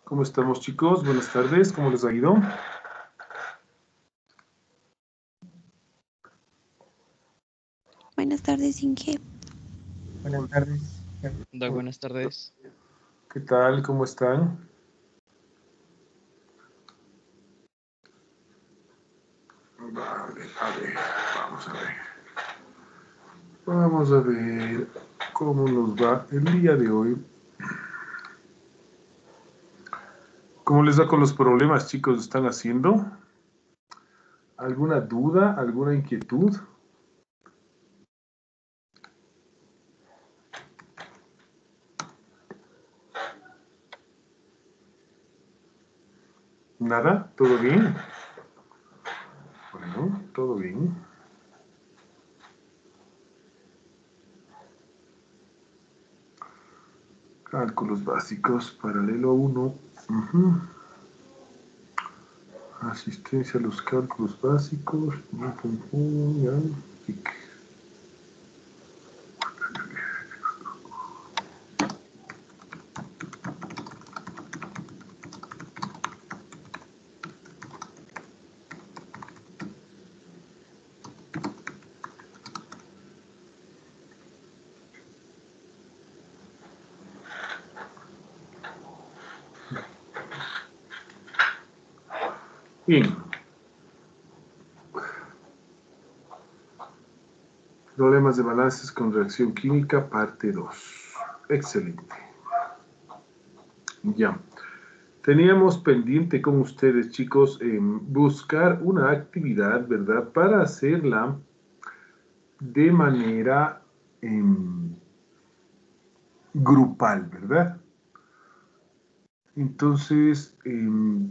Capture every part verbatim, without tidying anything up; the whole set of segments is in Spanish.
¿Cómo estamos, chicos? Buenas tardes, ¿cómo les ha ido? Buenas tardes, Inge. Buenas tardes. Hola, buenas tardes. ¿Qué tal? ¿Cómo están? Vale, a ver, vamos a ver. Vamos a ver cómo nos va el día de hoy. ¿Cómo les va con los problemas, chicos? ¿Están haciendo? ¿Alguna duda? ¿Alguna inquietud? ¿Nada? ¿Todo bien? Bueno, todo bien. Cálculos básicos, paralelo uno. Uh-huh. Asistencia a los cálculos básicos. Bien. Problemas de balances con reacción química, parte dos. Excelente. Ya. Teníamos pendiente con ustedes, chicos, eh, buscar una actividad, ¿verdad? Para hacerla de manera eh, grupal, ¿verdad? Entonces, eh,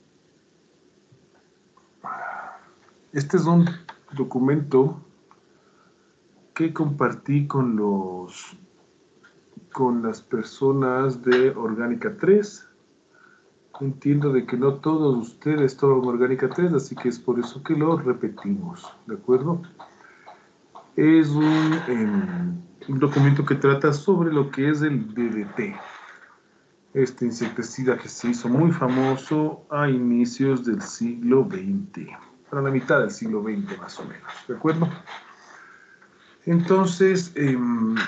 este es un documento que compartí con los con las personas de Orgánica tres. Entiendo de que no todos ustedes toman Orgánica tres, así que es por eso que lo repetimos, ¿de acuerdo? Es un, eh, un documento que trata sobre lo que es el D D T, este insecticida que se hizo muy famoso a inicios del siglo veinte, para la mitad del siglo veinte más o menos, ¿de acuerdo? Entonces, eh,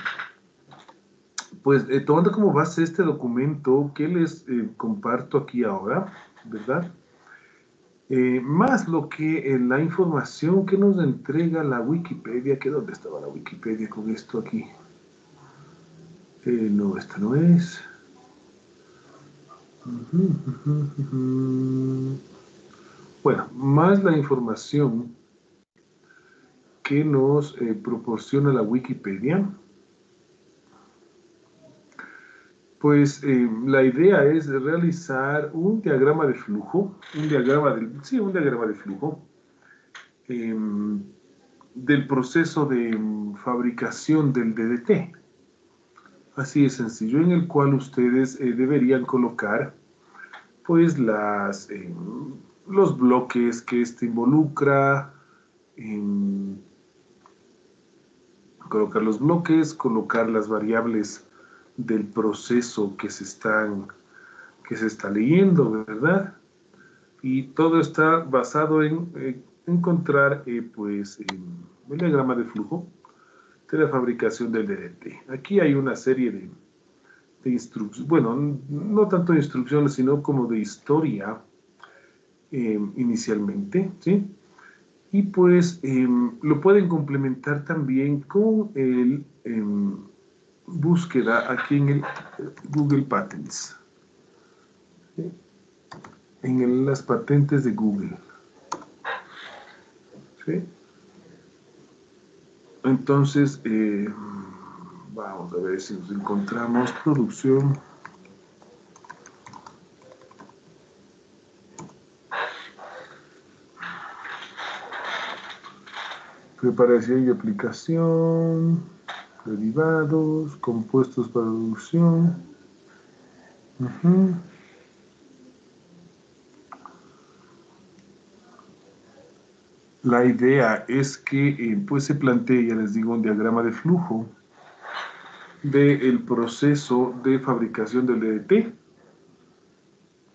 pues eh, tomando como base este documento que les eh, comparto aquí ahora, ¿verdad? Eh, más lo que eh, la información que nos entrega la Wikipedia, que ¿dónde estaba la Wikipedia con esto aquí? Eh, no, esta no es. Uh-huh, uh-huh, uh-huh. Bueno, más la información que nos eh, proporciona la Wikipedia. Pues eh, la idea es realizar un diagrama de flujo, un diagrama de, sí, un diagrama de flujo eh, del proceso de um, fabricación del D D T. Así de sencillo, en el cual ustedes eh, deberían colocar pues las, eh, los bloques que este involucra, eh, colocar los bloques, colocar las variables del proceso que se están que se está leyendo, ¿verdad? Y todo está basado en eh, encontrar eh, pues el diagrama de flujo de la fabricación del D D T. Aquí hay una serie de, de instrucciones, bueno, no tanto de instrucciones, sino como de historia eh, inicialmente, ¿sí? Y pues eh, lo pueden complementar también con el eh, búsqueda aquí en el Google Patents, ¿sí? En el, las patentes de Google, ¿sí? Entonces, eh, vamos a ver si nos encontramos producción. Preparación y aplicación, derivados, compuestos para producción. Uh-huh. La idea es que eh, pues se plantee, ya les digo, un diagrama de flujo del proceso de fabricación del D D T.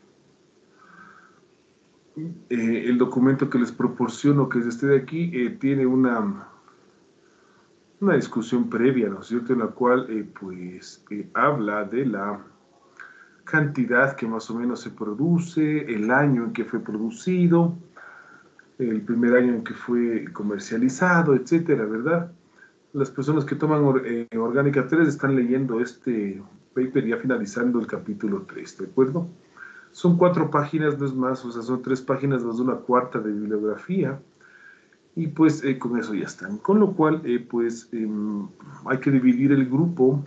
eh, el documento que les proporciono, que es este de aquí, eh, tiene una, una discusión previa, ¿no es cierto?, en la cual, eh, pues, eh, habla de la cantidad que más o menos se produce, el año en que fue producido, el primer año en que fue comercializado, etcétera, ¿verdad? Las personas que toman or, eh, Orgánica tres están leyendo este paper ya finalizando el capítulo tres, ¿de acuerdo? Son cuatro páginas, no es más, o sea, son tres páginas más una cuarta de bibliografía, y pues eh, con eso ya están. Con lo cual, eh, pues eh, hay que dividir el grupo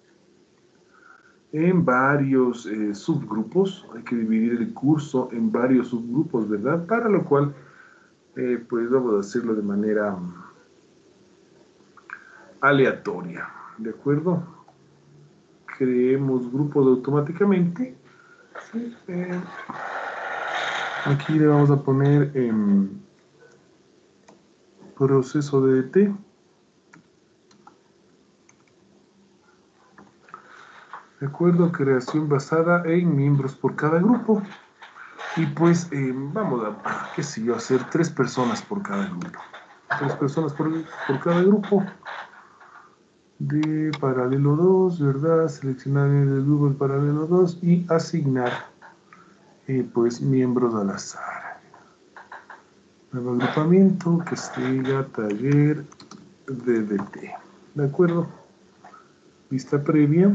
en varios eh, subgrupos, hay que dividir el curso en varios subgrupos, ¿verdad? Para lo cual, eh, pues vamos a hacerlo de manera aleatoria, ¿de acuerdo? Creemos grupos automáticamente. Sí, eh, aquí le vamos a poner eh, proceso D D T. De acuerdo, creación basada en miembros por cada grupo. Y pues eh, vamos a, qué sé yo, hacer tres personas por cada grupo. Tres personas por, por cada grupo. De paralelo dos, ¿verdad? Seleccionar el grupo de paralelo dos y asignar eh, pues miembros al azar. Nuevo agrupamiento que siga taller D D T. ¿De acuerdo? Vista previa.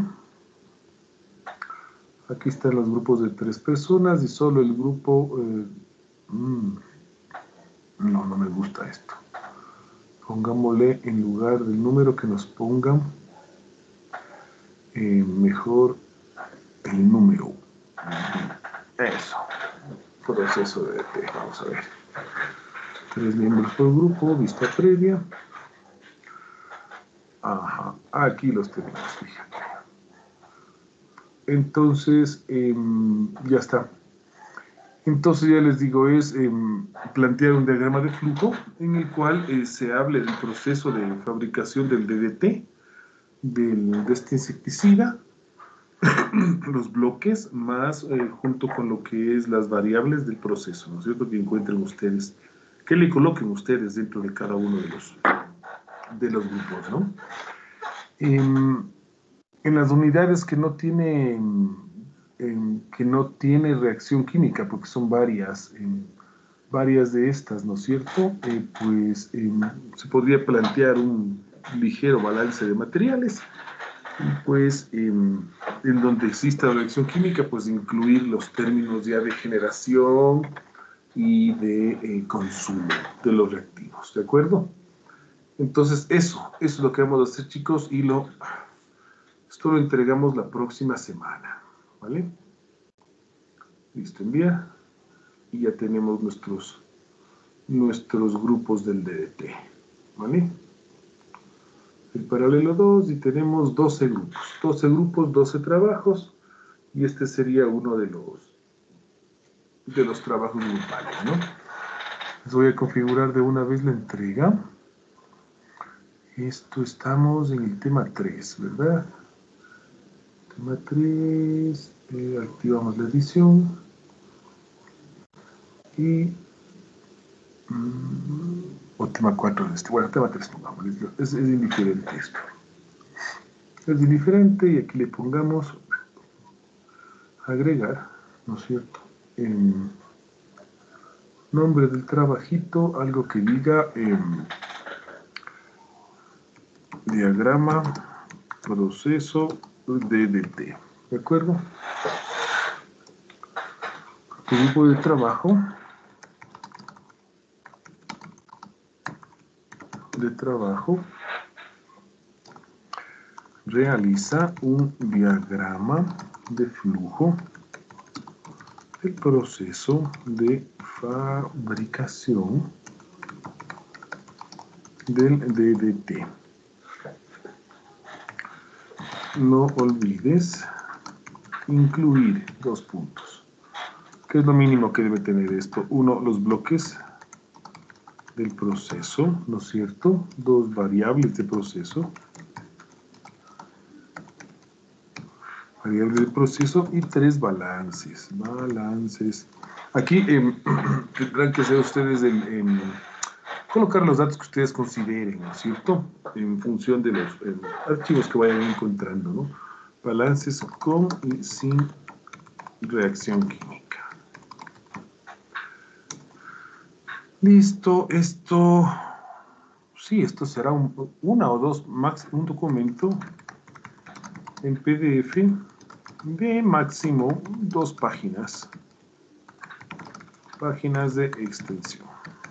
Aquí están los grupos de tres personas y solo el grupo... Eh, mmm, no, no me gusta esto. Pongámosle en lugar del número que nos pongan, eh, mejor el número. Eso. Proceso de D T. Vamos a ver. Tres miembros por grupo, vista previa. Ajá. Aquí los tenemos, fíjate. Entonces, eh, ya está. Entonces ya les digo, es eh, plantear un diagrama de flujo en el cual eh, se hable del proceso de fabricación del D D T, del, de este insecticida, los bloques, más eh, junto con lo que es las variables del proceso, ¿no es cierto? Que encuentren ustedes, que le coloquen ustedes dentro de cada uno de los, de los grupos, ¿no? Eh, en las unidades que no tienen eh, que no tiene reacción química, porque son varias, eh, varias de estas, ¿no es cierto? Eh, pues eh, se podría plantear un ligero balance de materiales, y pues eh, en donde exista reacción química, pues incluir los términos ya de generación y de eh, consumo de los reactivos, ¿de acuerdo? Entonces eso, eso es lo que vamos a hacer, chicos, y lo... Esto lo entregamos la próxima semana, ¿vale? Listo, enviar. Y ya tenemos nuestros, nuestros grupos del D D T, ¿vale? El paralelo dos y tenemos doce grupos. doce grupos, doce trabajos. Y este sería uno de los, de los trabajos grupales, ¿no? Les voy a configurar de una vez la entrega. Esto estamos en el tema tres, ¿verdad? Tema tres, eh, activamos la edición y mm, o tema cuatro de este, bueno, tema tres pongamos, es, es indiferente esto, es indiferente y aquí le pongamos agregar, ¿no es cierto? En nombre del trabajito, algo que diga eh, diagrama proceso D D T, ¿de acuerdo? Grupo de trabajo de trabajo realiza un diagrama de flujo del proceso de fabricación del D D T. No olvides incluir dos puntos. ¿Qué es lo mínimo que debe tener esto? Uno, los bloques del proceso, ¿no es cierto? Dos variables de proceso. variable del proceso y tres balances. Balances. Aquí eh, tendrán que hacer ustedes el, el, colocar los datos que ustedes consideren, ¿no es cierto? En función de los eh, archivos que vayan encontrando, ¿no? Balances con y sin reacción química. Listo, esto, sí, esto será un, una o dos, max, un documento en P D F de máximo dos páginas, páginas de extensión.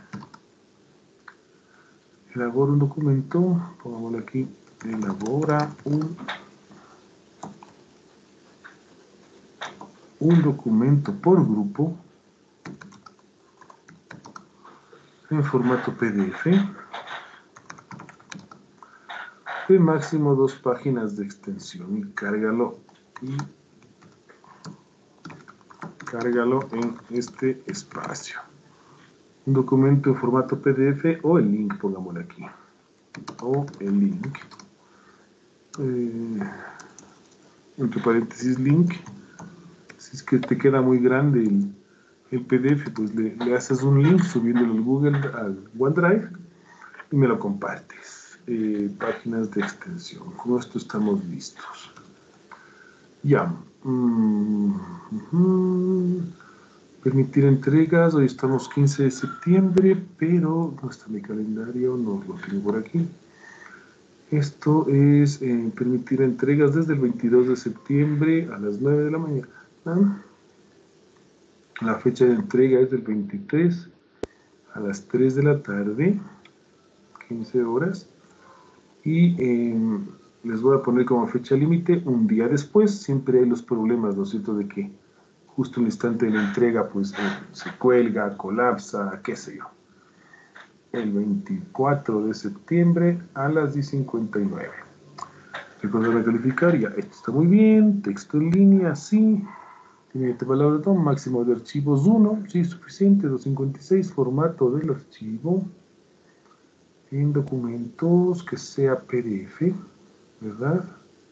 Elabora un documento, pongámosle aquí, elabora un, un documento por grupo en formato P D F de máximo dos páginas de extensión y cárgalo y cárgalo en este espacio. Un documento en formato P D F o el link, pongámosle aquí, o el link, eh, entre paréntesis link. Si es que te queda muy grande el, el P D F, pues le, le haces un link subiéndolo al Google, al OneDrive y me lo compartes. Eh, páginas de extensión. Con esto estamos listos. Ya. Mm -hmm. Permitir entregas. Hoy estamos quince de septiembre, pero no está mi calendario, no lo tengo por aquí. Esto es eh, permitir entregas desde el veintidós de septiembre a las nueve de la mañana. La fecha de entrega es del veintitrés a las tres de la tarde, quince horas. Y eh, les voy a poner como fecha límite un día después. Siempre hay los problemas, ¿no es cierto?, de que justo en el instante de la entrega, pues eh, se cuelga, colapsa, qué sé yo. El veinticuatro de septiembre a las diez cincuenta y nueve. Recordar calificar, ya, esto está muy bien. Texto en línea, sí. Tiene palabra de tom, máximo de archivos uno, sí, suficiente. doscientos cincuenta y seis, formato del archivo. En documentos que sea P D F, ¿verdad?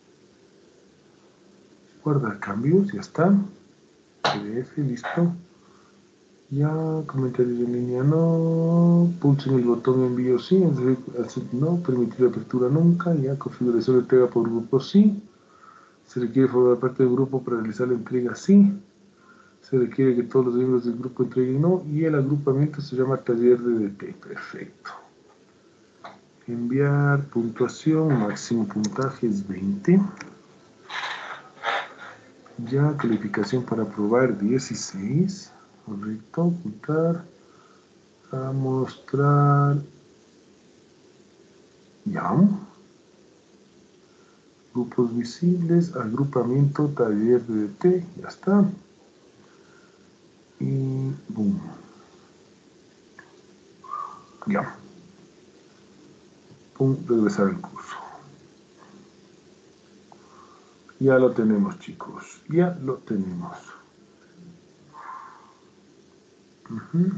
Guardar cambios, ya está. P D F, listo. Ya, comentarios en línea, no. Pulsen el botón envío, sí. No, permitir apertura nunca. Ya, configuración de entrega por grupo, sí. Se requiere formar parte del grupo para realizar la entrega, sí. Se requiere que todos los miembros del grupo entreguen, no. Y el agrupamiento se llama taller de D T, perfecto. Enviar, puntuación, máximo puntaje es veinte. Ya, calificación para aprobar dieciséis. Correcto, ocultar. A mostrar. Ya. Grupos visibles, agrupamiento, taller de D T, ya está. Y boom. Ya. Pum, regresar al curso. Ya lo tenemos, chicos. Ya lo tenemos. Uh-huh.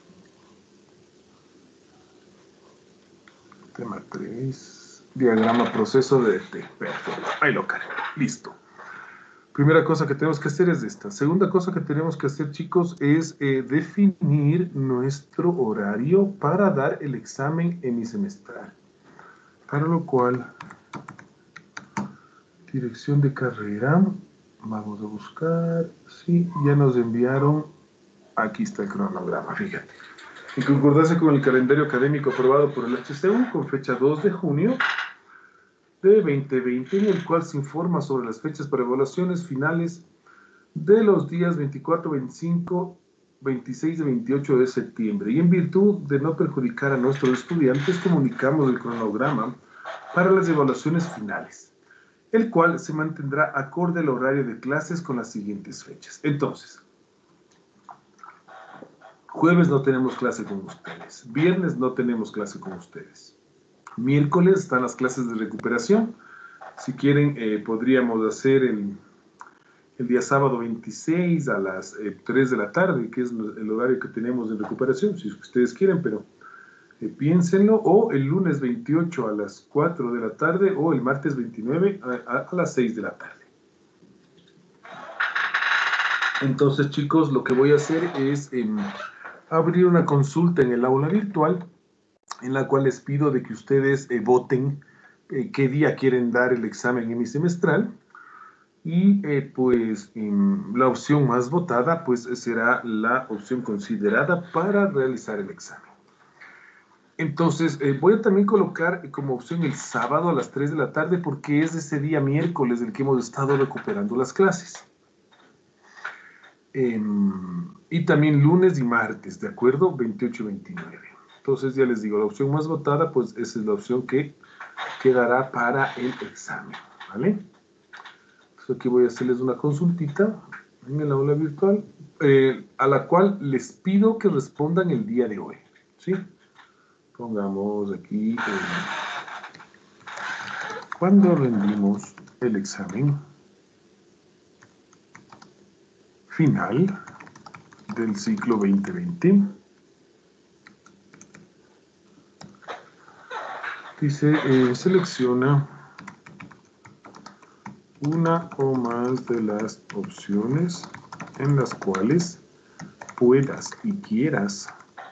Tema tres. Diagrama proceso de D T. Perfecto. Ahí lo cargo. Listo. Primera cosa que tenemos que hacer es esta. Segunda cosa que tenemos que hacer, chicos, es eh, definir nuestro horario para dar el examen hemisemestral. Para lo cual, dirección de carrera, vamos a buscar, sí, ya nos enviaron, aquí está el cronograma, fíjate. En concordancia con el calendario académico aprobado por el H C U con fecha dos de junio de veinte veinte, en el cual se informa sobre las fechas para evaluaciones finales de los días veinticuatro, veinticinco, veintiséis y veintiocho de septiembre. Y en virtud de no perjudicar a nuestros estudiantes, comunicamos el cronograma para las evaluaciones finales, el cual se mantendrá acorde al horario de clases con las siguientes fechas. Entonces, jueves no tenemos clase con ustedes, viernes no tenemos clase con ustedes, miércoles están las clases de recuperación. Si quieren, eh, podríamos hacer el, el día sábado veintiséis a las eh, tres de la tarde, que es el horario que tenemos de recuperación, si ustedes quieren, pero Eh, piénsenlo, o el lunes veintiocho a las cuatro de la tarde, o el martes veintinueve a, a, a las seis de la tarde. Entonces, chicos, lo que voy a hacer es eh, abrir una consulta en el aula virtual, en la cual les pido de que ustedes eh, voten eh, qué día quieren dar el examen hemisemestral. Y eh, pues em, la opción más votada pues será la opción considerada para realizar el examen. Entonces, eh, voy a también colocar como opción el sábado a las tres de la tarde porque es ese día miércoles del que hemos estado recuperando las clases. Eh, y también lunes y martes, ¿de acuerdo? veintiocho y veintinueve. Entonces, ya les digo, la opción más votada, pues esa es la opción que quedará para el examen, ¿vale? Entonces, aquí voy a hacerles una consultita en el aula virtual, eh, a la cual les pido que respondan el día de hoy, ¿sí? Pongamos aquí, eh, ¿cuándo rendimos el examen final del ciclo veinte veinte? Dice, eh, selecciona una o más de las opciones en las cuales puedas y quieras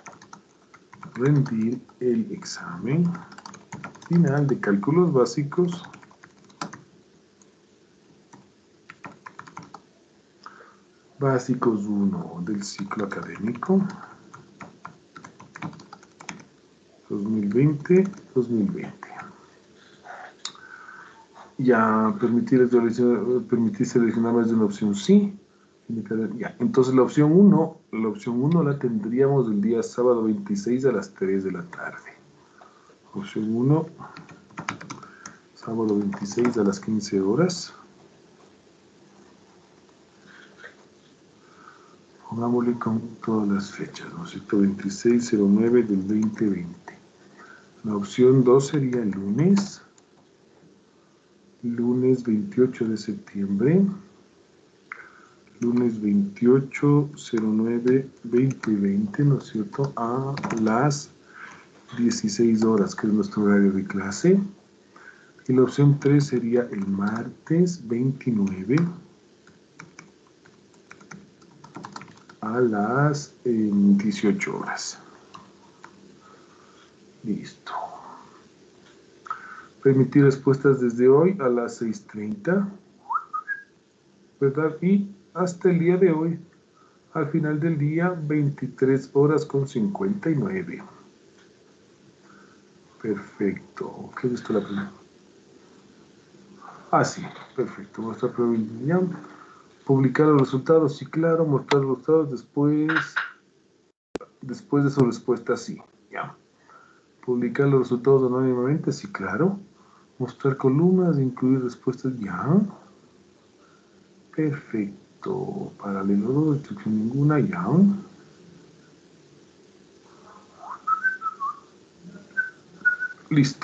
rendir el examen final de cálculos básicos básicos uno del ciclo académico dos mil veinte dos mil veinte. Ya, permitir, permitir seleccionar más de una opción sí. Ya, entonces la opción uno, la opción uno la tendríamos el día sábado veintiséis a las tres de la tarde. Opción uno, sábado veintiséis a las quince horas. Pongámosle con todas las fechas, ¿no es cierto? veintiséis cero nueve del veinte veinte. La opción dos sería el lunes. Lunes veintiocho de septiembre. Lunes veintiocho cero nueve veinte veinte, ¿no es cierto? A las dieciséis horas, que es nuestro horario de clase. Y la opción tres sería el martes veintinueve a las eh, dieciocho horas. Listo. Permitir respuestas desde hoy a las seis treinta, ¿verdad? Y hasta el día de hoy, al final del día, veintitrés horas con cincuenta y nueve. Perfecto. ¿Qué es esto la primera? Ah, sí, perfecto. Muestra probabilidad. Publicar los resultados, sí, claro. Mostrar los resultados después, después de su respuesta, sí. Ya. Publicar los resultados anónimamente, sí, claro. Mostrar columnas, incluir respuestas, ya. Perfecto. Paralelo dos, instrucción ninguna, ya. Listo.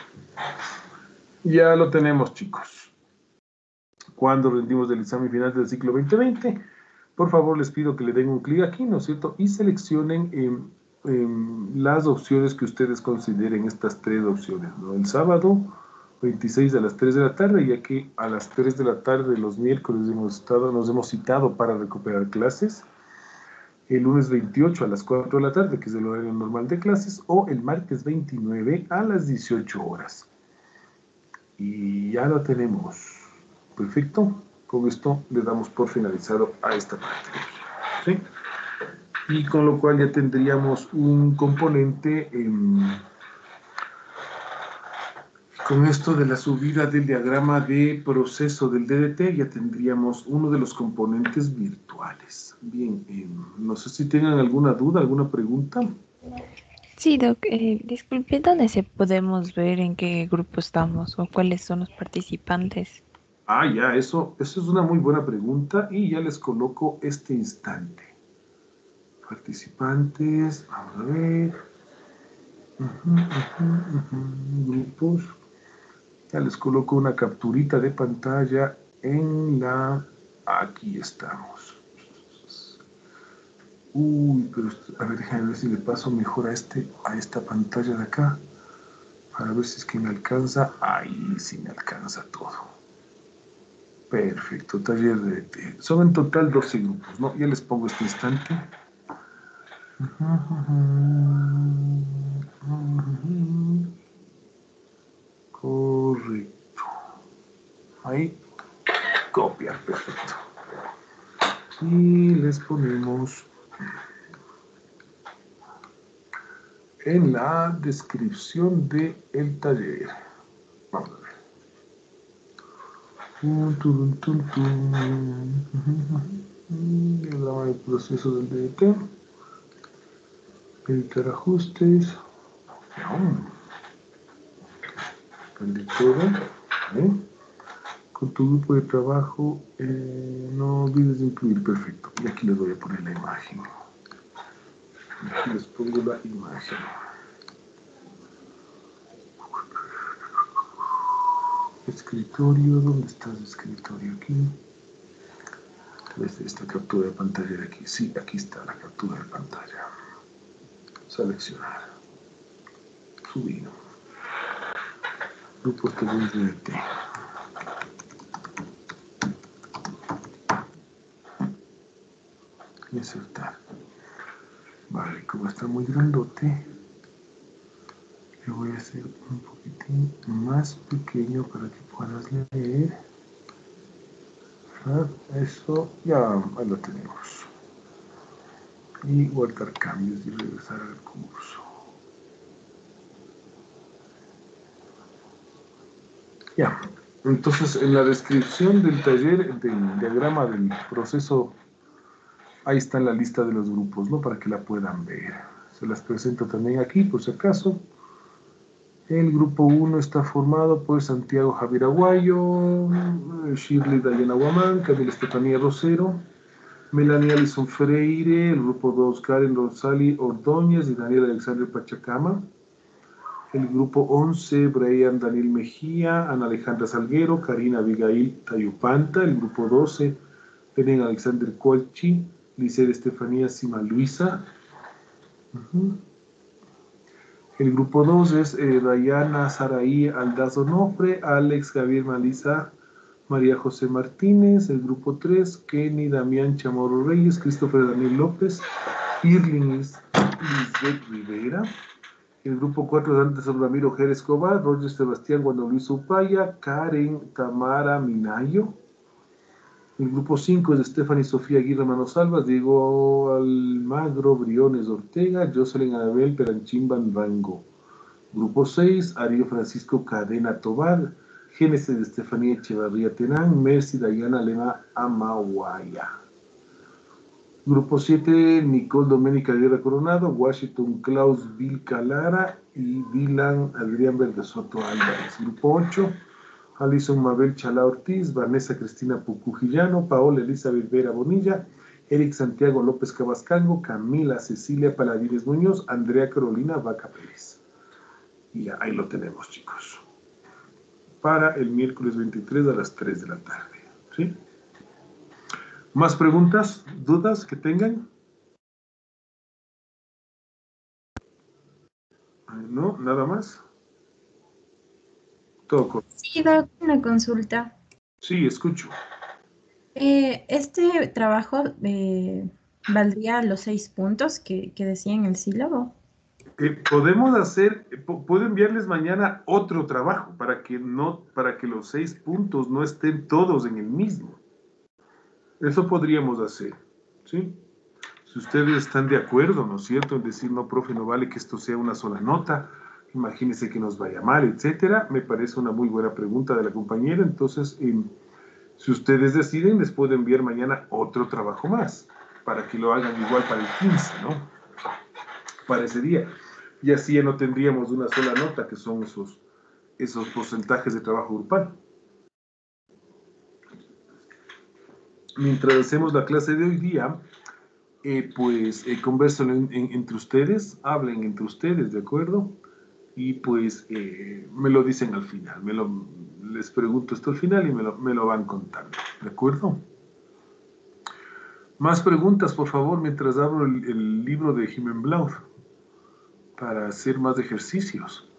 Ya lo tenemos, chicos. Cuando rendimos el examen final del ciclo veinte veinte, por favor les pido que le den un clic aquí, ¿no es cierto? Y seleccionen eh, eh, las opciones que ustedes consideren, estas tres opciones, ¿no? El sábado veintiséis a las tres de la tarde, ya que a las tres de la tarde los miércoles hemos estado, nos hemos citado para recuperar clases. El lunes veintiocho a las cuatro de la tarde, que es el horario normal de clases, o el martes veintinueve a las dieciocho horas. Y ya lo tenemos. Perfecto. Con esto le damos por finalizado a esta parte. ¿Sí? Y con lo cual ya tendríamos un componente en, con esto de la subida del diagrama de proceso del D D T, ya tendríamos uno de los componentes virtuales. Bien, eh, no sé si tengan alguna duda, alguna pregunta. Sí, Doc, eh, disculpe, ¿dónde se podemos ver en qué grupo estamos o cuáles son los participantes? Ah, ya, eso, eso es una muy buena pregunta y ya les coloco este instante. Participantes, vamos a ver. Uh-huh, uh-huh, uh-huh. Grupos. Ya les coloco una capturita de pantalla en la... Aquí estamos. Uy, pero a ver, déjame ver si le paso mejor a, este, a esta pantalla de acá. Para ver si es que me alcanza. Ahí sí me alcanza todo. Perfecto, taller de té. Son en total doce grupos, ¿no? Ya les pongo este instante. Correcto. Ahí, copiar, perfecto. Y les ponemos en la descripción del taller. Vamos a ver. Tum, tum, tum, tum. Hablaba del proceso del D D T. Editar ajustes. Prende todo. ¿Eh? Con tu grupo de trabajo, eh, no olvides de incluir. Perfecto. Y aquí les voy a poner la imagen. Aquí les pongo la imagen. Escritorio, ¿dónde está el escritorio? Aquí. Desde esta captura de pantalla de aquí. Sí, aquí está la captura de pantalla. Seleccionar. Subir. Grupos de D D T. Insertar. Vale, como está muy grandote, le voy a hacer un poquitín más pequeño para que puedas leer. ¿Ah? Eso ya ahí lo tenemos. Y guardar cambios y regresar al curso. Ya, entonces en la descripción del taller, del diagrama del proceso, ahí está la lista de los grupos, ¿no? Para que la puedan ver. Se las presento también aquí, por si acaso. El grupo uno está formado por Santiago Javier Aguayo, Shirley Dayana Guamán, Camila Estefanía Rosero, Melanie Alison Freire, el grupo dos Karen Rosali Ordóñez y Daniel Alexander Pachacama. El grupo once, Brian Daniel Mejía, Ana Alejandra Salguero, Karina Abigail Tayupanta. El grupo doce, Belen Alexander Colchi, Licea Estefanía Sima Luisa. Uh-huh. El grupo dos es eh, Dayana Saraí Aldaz Onofre, Alex Javier Maliza, María José Martínez. El grupo tres, Kenny Damián Chamorro Reyes, Christopher Daniel López, Irling Lisbeth Rivera. El grupo cuatro, Dante Ramiro Jerez Escobar, Roger Sebastián Guando Luis Upaya, Karen Tamara Minayo. El grupo cinco es de Stephanie Sofía Aguirre Manosalvas, Diego Almagro Briones Ortega, Jocelyn Anabel Peranchimban Rango. Grupo seis, Ariel Francisco Cadena Tobar, Génesis de Estefanía Echevarría Terán, Mercy Dayana Lema Amaguaya. Grupo siete, Nicole Doménica Guerra Coronado, Washington Klaus Vilca Lara y Dylan Adrián Verde Soto Álvarez. Grupo ocho, Alison Mabel Chalá Ortiz, Vanessa Cristina Pucujillano, Paola Elizabeth Vera Bonilla, Eric Santiago López Cabascango, Camila Cecilia Paladines Muñoz, Andrea Carolina Vaca Pérez. Y ya, ahí lo tenemos, chicos. Para el miércoles veintitrés a las tres de la tarde. ¿Sí? ¿Más preguntas, dudas que tengan? ¿No? ¿Nada más? Todo correcto. Sí, Doc, una consulta. Sí, escucho. Eh, este trabajo eh, valdría los seis puntos que, que decía en el sílabo. Eh, podemos hacer, eh, puedo enviarles mañana otro trabajo para que, no, para que los seis puntos no estén todos en el mismo. Eso podríamos hacer, ¿sí? Si ustedes están de acuerdo, ¿no es cierto?, en decir, no, profe, no vale que esto sea una sola nota, imagínense que nos vaya mal, etcétera, me parece una muy buena pregunta de la compañera. Entonces, eh, si ustedes deciden, les puedo enviar mañana otro trabajo más, para que lo hagan igual para el quince, ¿no? Para ese día. Y así ya no tendríamos una sola nota, que son esos, esos porcentajes de trabajo grupal. Mientras hacemos la clase de hoy día, eh, pues eh, conversen en, en, entre ustedes, hablen entre ustedes, ¿de acuerdo? Y pues eh, me lo dicen al final, me lo, les pregunto esto al final y me lo, me lo van contando, ¿de acuerdo? Más preguntas, por favor, mientras abro el, el libro de Jiménez Blau para hacer más ejercicios.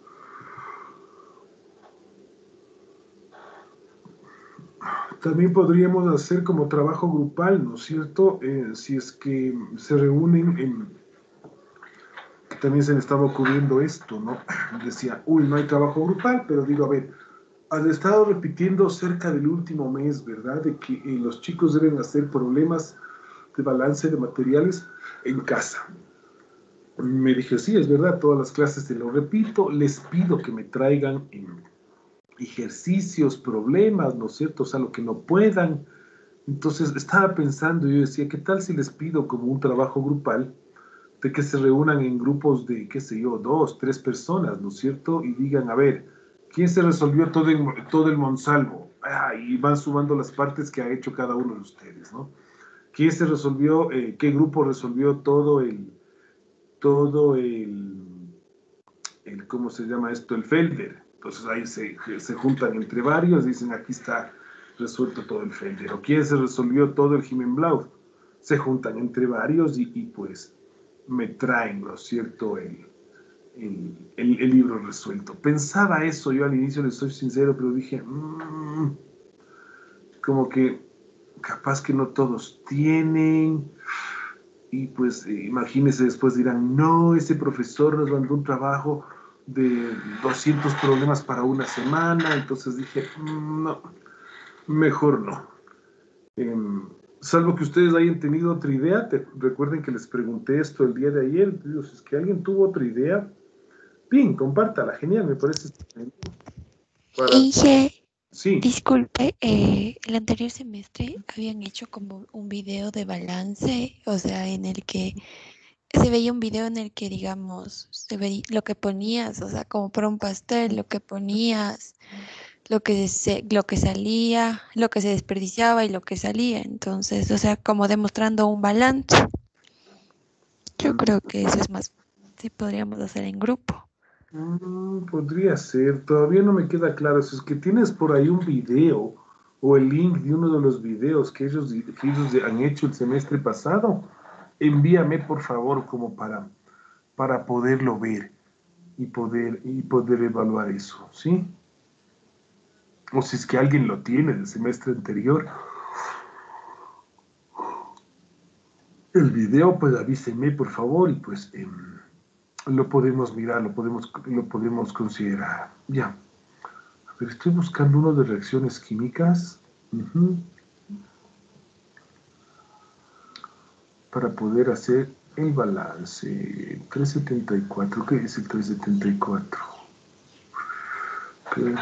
También podríamos hacer como trabajo grupal, ¿no es cierto? Eh, si es que se reúnen en... que también se me estaba ocurriendo esto, ¿no? Decía, uy, no hay trabajo grupal, pero digo, a ver, has estado repitiendo cerca del último mes, ¿verdad? De que eh, los chicos deben hacer problemas de balance de materiales en casa. Me dije, sí, es verdad, todas las clases te lo repito, les pido que me traigan eh, ejercicios, problemas, ¿no es cierto? O sea, lo que no puedan. Entonces estaba pensando, yo decía, ¿qué tal si les pido como un trabajo grupal de que se reúnan en grupos de, qué sé yo, dos, tres personas, ¿no es cierto? Y digan, a ver, ¿quién se resolvió todo, en, todo el Monsalvo? Ah, y van sumando las partes que ha hecho cada uno de ustedes, ¿no? ¿Quién se resolvió, eh, qué grupo resolvió todo el, todo el, el, ¿cómo se llama esto? El Felder. Entonces ahí se, se juntan entre varios, dicen, aquí está resuelto todo el Felder. ¿O quién se resolvió todo el Himenblau? Se juntan entre varios y, y pues me traen, ¿no es cierto?, el, el, el, el libro resuelto. Pensaba eso yo al inicio, les soy sincero, pero dije, mmm, como que capaz que no todos tienen, y pues eh, imagínense, después dirán, no, ese profesor nos mandó un trabajo de doscientos problemas para una semana, entonces dije, mmm, no, mejor no. Eh, salvo que ustedes hayan tenido otra idea, te, recuerden que les pregunté esto el día de ayer, digo, si es que alguien tuvo otra idea, bien, compártala, genial, me parece. Para... Inge, Sí. disculpe, eh, el anterior semestre habían hecho como un video de balance, o sea, en el que se veía un video en el que, digamos, se veía lo que ponías, o sea, como para un pastel, lo que ponías, lo que se, lo que salía, lo que se desperdiciaba y lo que salía. Entonces, o sea, como demostrando un balance. Yo creo que eso es más, sí podríamos hacer en grupo. Mm, podría ser, todavía no me queda claro. Si es que tienes por ahí un video o el link de uno de los videos que ellos, que ellos han hecho el semestre pasado, envíame por favor como para, para poderlo ver y poder, y poder evaluar eso, ¿sí? O si es que alguien lo tiene del semestre anterior, el video, pues avísenme por favor y pues eh, lo podemos mirar, lo podemos, lo podemos considerar. Ya. A ver, estoy buscando uno de reacciones químicas. Uh-huh. Para poder hacer el balance. trescientos setenta y cuatro, ¿qué es el trescientos setenta y cuatro? ¿Qué?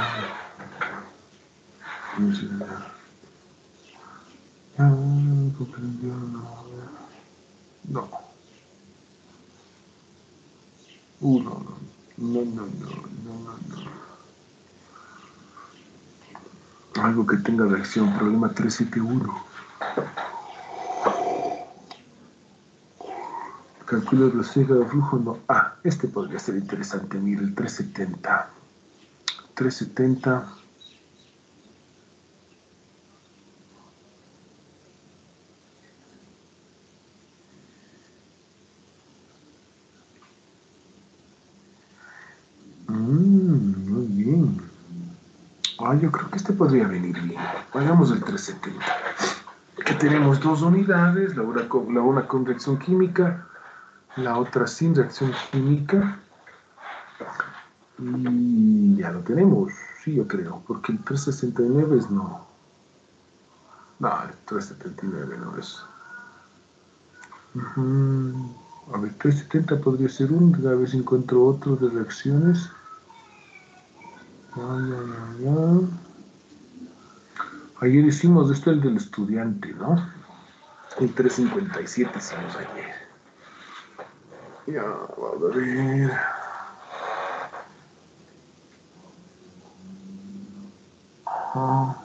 No. Uh, no, no, no, no, no, no, no. Algo que tenga reacción, problema trescientos setenta y uno. Calculo de velocidad de flujo, no. Ah, este podría ser interesante, mira, el trescientos setenta. trescientos setenta. Mm, muy bien. Ah, yo creo que este podría venir bien. Hagamos el trescientos setenta. Que tenemos dos unidades, la una, con, la una con reacción química, la otra sin reacción química. Y ya lo tenemos, sí, yo creo, porque el trescientos sesenta y nueve es no. No, el trescientos setenta y nueve no es. Uh-huh. A ver, trescientos setenta podría ser un, a ver si encuentro otro de reacciones. Ya, ya, ya, ya. Ayer hicimos esto, el del estudiante, ¿no? El trescientos cincuenta y siete hicimos ayer. Ya, vamos a ver. Ah.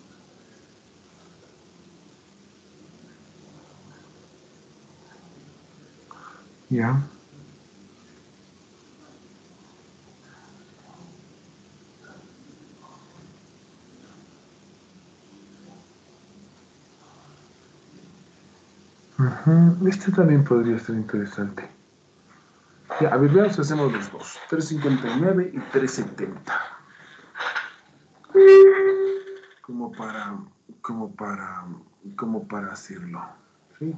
Ya. Uh-huh. Este también podría ser interesante. Ya, a ver, veamos si hacemos los dos. trescientos cincuenta y nueve y trescientos setenta. Como para como para, como para hacerlo, ¿sí?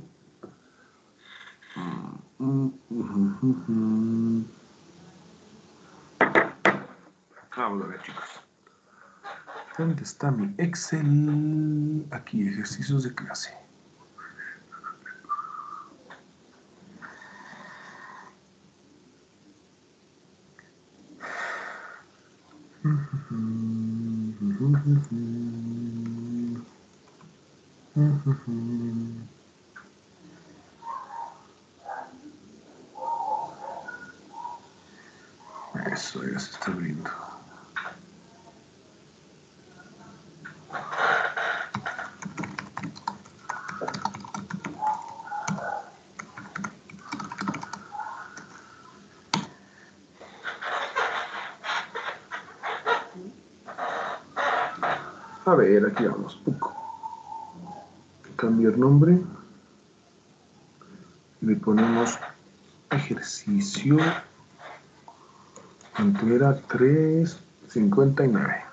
Vamos a ver, chicos. ¿Dónde está mi Excel? Aquí, ejercicios de clase. Eso ya se está abriendo. A ver, aquí vamos. Cambiar nombre. Le ponemos ejercicio. ¿Cuánto era? tres cincuenta y nueve.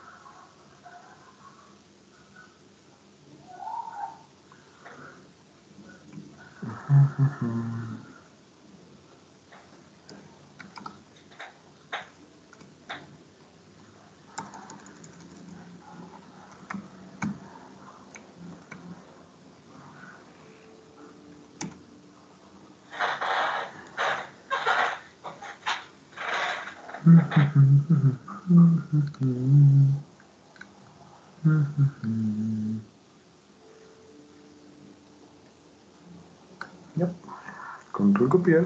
Yep. Control copiar.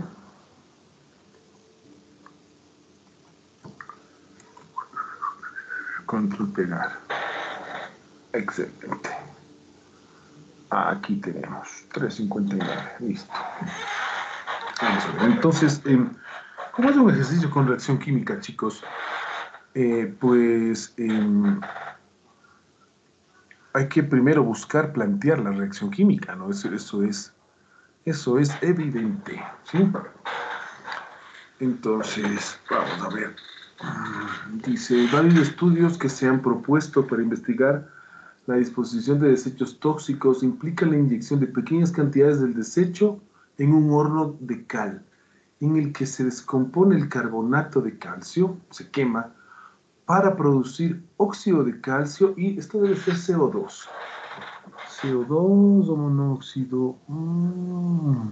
Control pegar. Excelente. Aquí tenemos tres cincuenta y nueve. Listo. Vamos a ver. Entonces, eh, ¿cómo es un ejercicio con reacción química, chicos? Eh, pues eh, hay que primero buscar plantear la reacción química, ¿no? Eso, eso es, eso es evidente, ¿sí? Entonces, vamos a ver. Dice, varios estudios que se han propuesto para investigar la disposición de desechos tóxicos implican la inyección de pequeñas cantidades del desecho en un horno de cal, en el que se descompone el carbonato de calcio, se quema, para producir óxido de calcio, y esto debe ser C O dos. C O dos o monóxido. Mm.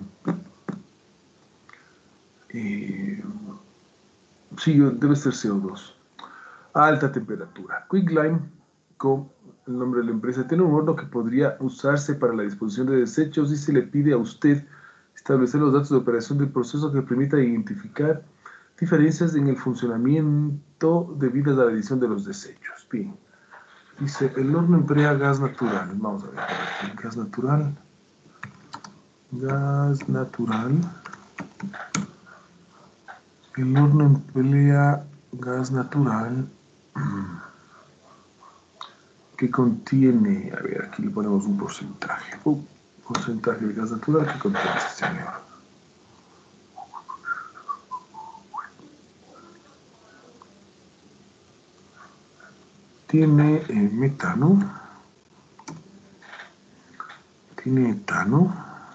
Eh, sí, debe ser C O dos. A alta temperatura. Quicklime, con el nombre de la empresa, tiene un horno que podría usarse para la disposición de desechos y se le pide a usted establecer los datos de operación del proceso que permita identificar diferencias en el funcionamiento debidas a la edición de los desechos. Bien. Dice, el horno emplea gas natural. Vamos a ver. Gas natural. Gas natural. El horno emplea gas natural que contiene, a ver, aquí le ponemos un porcentaje. Uh, porcentaje de gas natural que contiene este señor. Tiene eh, metano. Tiene etano.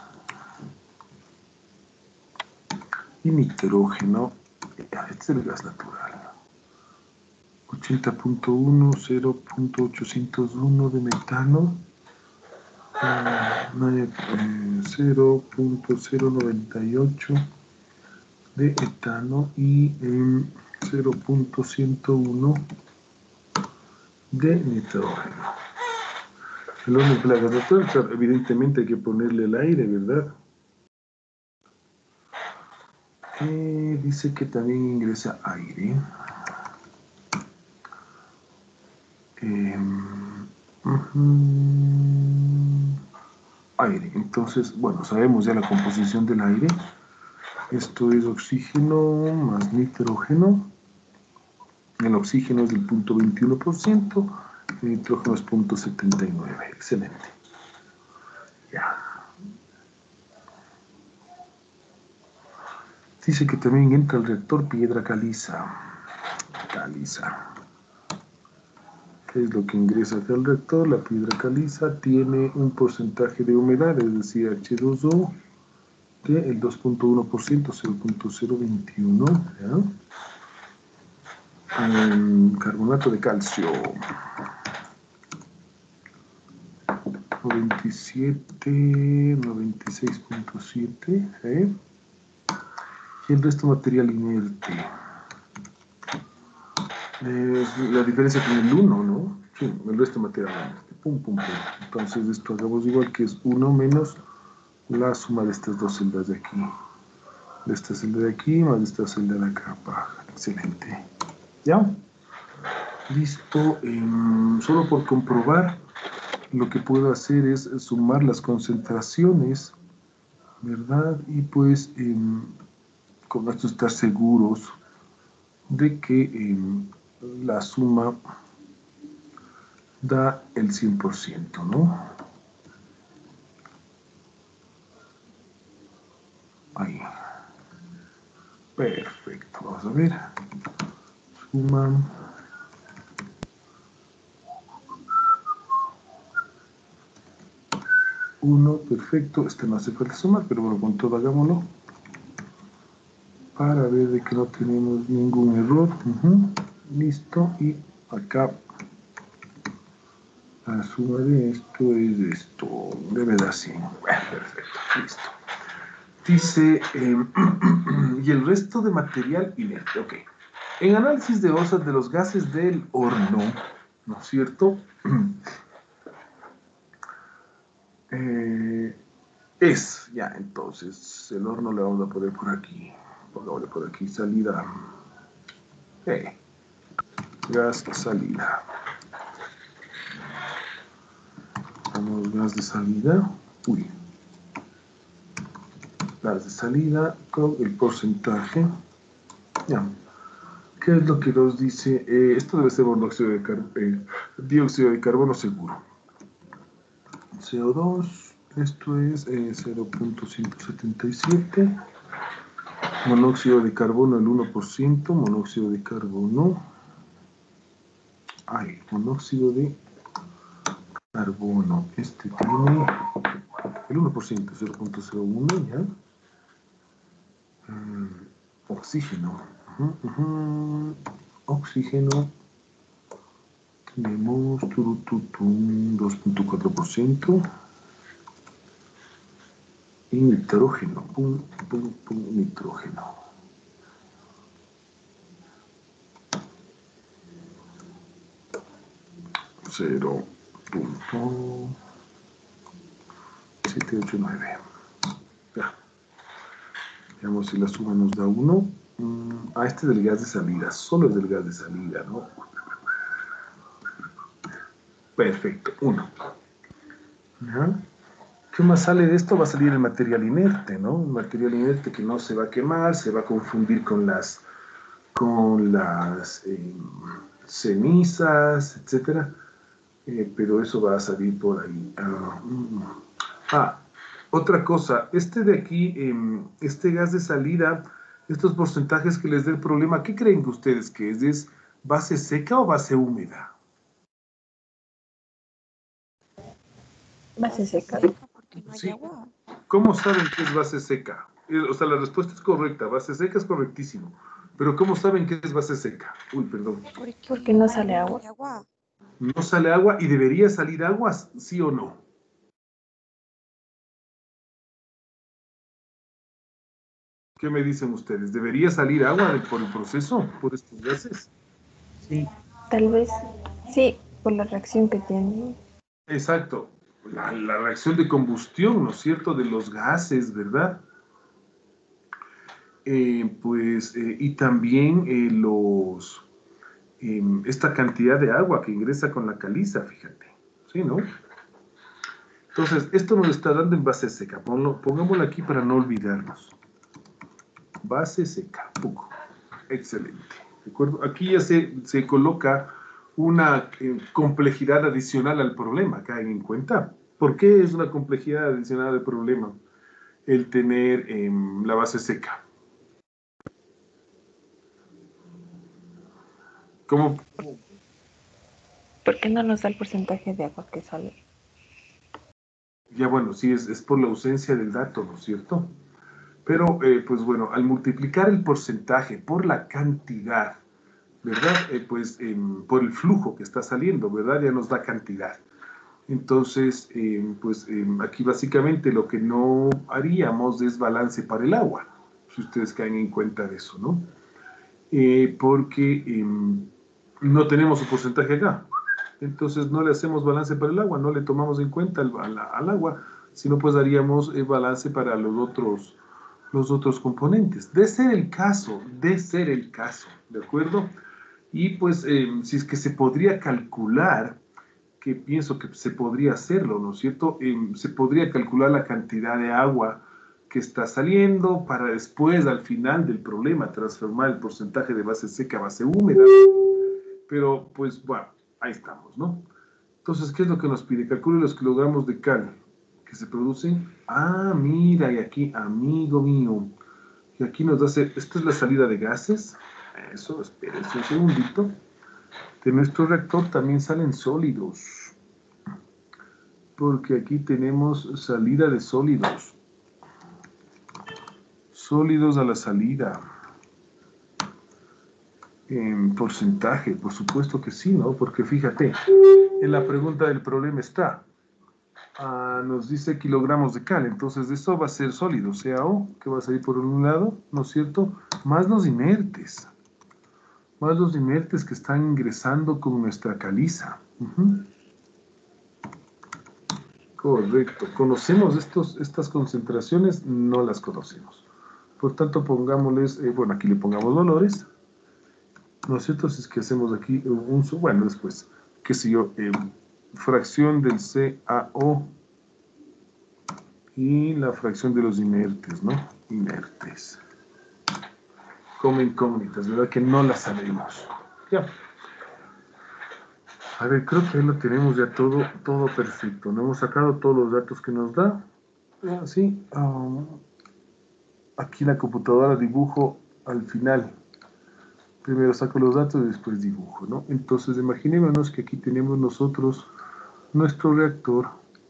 Y nitrógeno. Este es el gas natural. ochenta punto uno, cero punto ochocientos uno de metano. Eh, cero punto cero noventa y ocho de etano y eh, cero punto ciento uno de nitrógeno. El horno emplea gas natural, claro, evidentemente hay que ponerle el aire, ¿verdad? Eh, dice que también ingresa aire. Eh, uh-huh. Aire. Entonces, bueno, sabemos ya la composición del aire. Esto es oxígeno más nitrógeno. El oxígeno es del zero punto veintiuno por ciento, el nitrógeno es cero punto setenta y nueve por ciento. Excelente. Ya. Dice que también entra al reactor piedra caliza. Caliza. Ok. es lo que ingresa acá al reactor. La piedra caliza tiene un porcentaje de humedad, es decir, H dos O, que el dos punto uno por ciento, cero punto cero veintiuno, ¿ya? Um, carbonato de calcio. noventa y siete, noventa y seis punto siete, ¿eh? Y el resto material inerte. Es la diferencia con el uno, ¿no? Sí, el resto material inerte. Pum, pum, pum. Entonces esto hagamos igual, que es uno menos la suma de estas dos celdas de aquí. De esta celda de aquí más de esta celda de acá. Paja. Excelente. ¿Ya? Listo. Eh, solo por comprobar, lo que puedo hacer es sumar las concentraciones, ¿verdad? Y pues eh, con esto estar seguros de que eh, la suma da el cien por ciento, ¿no? Ahí. Perfecto. Vamos a ver. Suma. uno, perfecto. Este no hace falta sumar, pero bueno, con todo hagámoslo. Para ver de que no tenemos ningún error. Uh-huh. Listo. Y acá la suma de esto es esto. Debe dar cien. Bueno, perfecto. Listo. Dice, eh, y el resto de material inerte. Ok. En análisis de OSAT de los gases del horno, ¿no es cierto? eh, es, ya, entonces, el horno le vamos a poner por aquí. Pongámosle por aquí, salida. Eh, gas, salida. Vamos, gas de salida. Uy. Gas de salida con el porcentaje. Ya. ¿Qué es lo que nos dice? Eh, esto debe ser monóxido de carbono, eh, dióxido de carbono seguro. C O dos, esto es eh, cero punto ciento setenta y siete. Monóxido de carbono el uno por ciento. Monóxido de carbono. Ay, monóxido de carbono. Este tiene el uno por ciento, cero punto cero uno, ¿ya? Mm, oxígeno. Uh-huh, uh-huh. Oxígeno. Tenemos dos punto cuatro por ciento. Y nitrógeno. Pum, pum, pum, nitrógeno. cero punto setecientos ochenta y nueve. Ya. Veamos si la suma nos da uno. Mm, ah, este es del gas de salida. Solo es del gas de salida, ¿no? Perfecto. uno. ¿Ya? ¿Qué más sale de esto? Va a salir el material inerte, ¿no? Un material inerte que no se va a quemar, se va a confundir con las, con las eh, cenizas, etcétera. Eh, pero eso va a salir por ahí. Ah, mm. ah otra cosa. Este de aquí, eh, este gas de salida, estos porcentajes que les dé el problema, ¿qué creen que ustedes que es? ¿Es base seca o base húmeda? Base seca. Porque no hay Sí. agua. ¿Cómo saben que es base seca? Eh, O sea, la respuesta es correcta. Base seca es correctísimo. Pero ¿cómo saben que es base seca? Uy, perdón. Porque, Porque no sale agua. hay agua. No sale agua y debería salir agua, ¿sí o no? ¿Qué me dicen ustedes? ¿Debería salir agua de- por el proceso, por estos gases? Sí, Tal vez sí, por la reacción que tiene. Exacto. La, la reacción de combustión, ¿no es cierto?, de los gases, ¿verdad? Eh, pues, eh, y también eh, los, eh, esta cantidad de agua que ingresa con la caliza, fíjate. ¿Sí, no? Entonces, esto nos está dando en base seca. Ponlo, pongámoslo aquí para no olvidarnos. Base seca. Poco. Excelente. ¿De acuerdo? Aquí ya se, se coloca una eh, complejidad adicional al problema. ¿Caen en cuenta? ¿Por qué es una complejidad adicional al problema el tener eh, la base seca? ¿Cómo? ¿Por qué no nos da el porcentaje de agua que sale? Ya bueno, sí, es, es por la ausencia del dato, ¿no es cierto? Pero, eh, pues bueno, al multiplicar el porcentaje por la cantidad, ¿verdad? Eh, pues eh, por el flujo que está saliendo, ¿verdad? Ya nos da cantidad. Entonces, eh, pues eh, aquí básicamente lo que no haríamos es balance para el agua, si ustedes caen en cuenta de eso, ¿no? Eh, porque eh, no tenemos su porcentaje acá. Entonces no le hacemos balance para el agua, no le tomamos en cuenta al, al, al agua, sino pues daríamos eh, balance para los otros, los otros componentes. De ser el caso, de ser el caso, ¿de acuerdo? Y pues eh, si es que se podría calcular, que pienso que se podría hacerlo, ¿no es cierto? Eh, se podría calcular la cantidad de agua que está saliendo para después, al final del problema, transformar el porcentaje de base seca a base húmeda. Pero pues bueno, ahí estamos, ¿no? Entonces, ¿qué es lo que nos pide? Calcule los kilogramos de cal que se producen. Ah, mira, y aquí, amigo mío, y aquí nos hace, esta es la salida de gases. Eso, espérense un segundito. De nuestro reactor también salen sólidos, porque aquí tenemos salida de sólidos. Sólidos a la salida. En porcentaje, por supuesto que sí, ¿no? Porque fíjate, en la pregunta del problema está, ah, nos dice kilogramos de cal, entonces eso va a ser sólido, C A O, que va a salir por un lado, ¿no es cierto? Más los inertes, más los inertes que están ingresando con nuestra caliza. Uh-huh. Correcto. ¿Conocemos estos, estas concentraciones? No las conocemos. Por tanto, pongámosles, eh, bueno, aquí le pongamos valores. ¿No es cierto? Si es que hacemos aquí un, bueno, después, qué sé yo, eh, fracción del C A O y la fracción de los inertes, ¿no? Inertes. Como incógnitas, ¿verdad? Que no las sabemos. Ya. A ver, creo que ahí lo tenemos ya todo, todo perfecto. No hemos sacado todos los datos que nos da. Así, um, aquí la computadora dibujo al final. Primero saco los datos y después dibujo, ¿no? Entonces, imaginémonos que aquí tenemos nosotros nuestro reactor.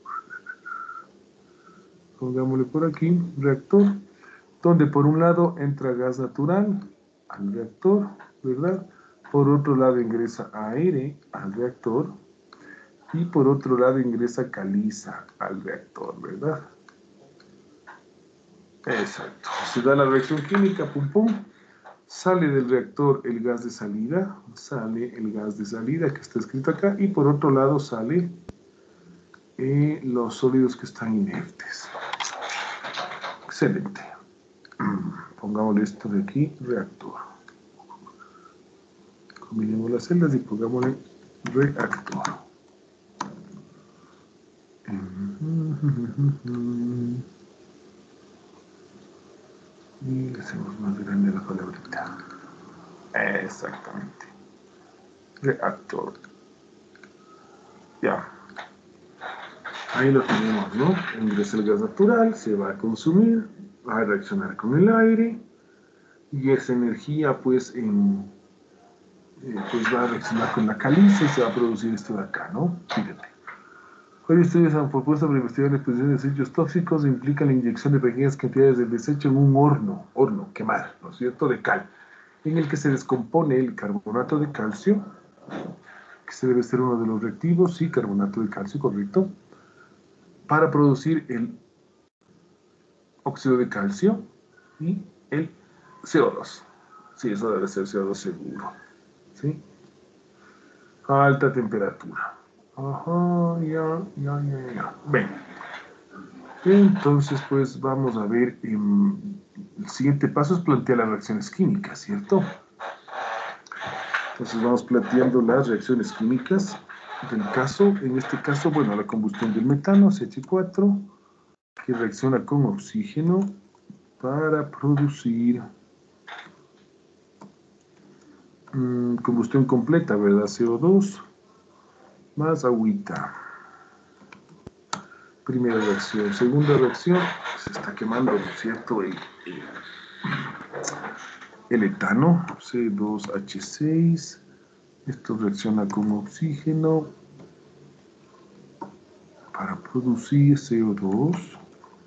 Pongámosle por aquí, reactor, donde por un lado entra gas natural al reactor, ¿verdad? Por otro lado ingresa aire al reactor y por otro lado ingresa caliza al reactor, ¿verdad? Exacto. Se da la reacción química, pum pum. Sale del reactor el gas de salida, sale el gas de salida que está escrito acá, y por otro lado sale eh, los sólidos que están inertes. Excelente. Pongámosle esto de aquí, reactor. Combinemos las celdas y pongámosle reactor. Y le hacemos más grande la palabrita. Exactamente. Reactor. Ya. Ahí lo tenemos, ¿no? Ingresa el gas natural, se va a consumir, va a reaccionar con el aire y esa energía, pues, en, eh, pues va a reaccionar con la caliza y se va a producir esto de acá, ¿no? Fíjate. Hoy estudios han propuesto para investigar la exposición de desechos tóxicos e implica la inyección de pequeñas cantidades de desecho en un horno, horno, quemar, ¿no es cierto?, de cal, en el que se descompone el carbonato de calcio, que se debe ser uno de los reactivos, sí, carbonato de calcio, correcto, para producir el óxido de calcio y el C O dos. Sí, eso debe ser C O dos seguro, ¿sí? A alta temperatura. Ajá, ya, ya, ya, ya. Ven. Entonces, pues vamos a ver, eh, el siguiente paso es plantear las reacciones químicas, ¿cierto? Entonces vamos planteando las reacciones químicas del caso, en este caso, bueno, la combustión del metano, C H cuatro, que reacciona con oxígeno para producir mmm, combustión completa, ¿verdad? C O dos más agüita. Primera reacción. Segunda reacción, se está quemando, ¿no es cierto?, el, el, el etano, C dos H seis, Esto reacciona con oxígeno para producir C O dos.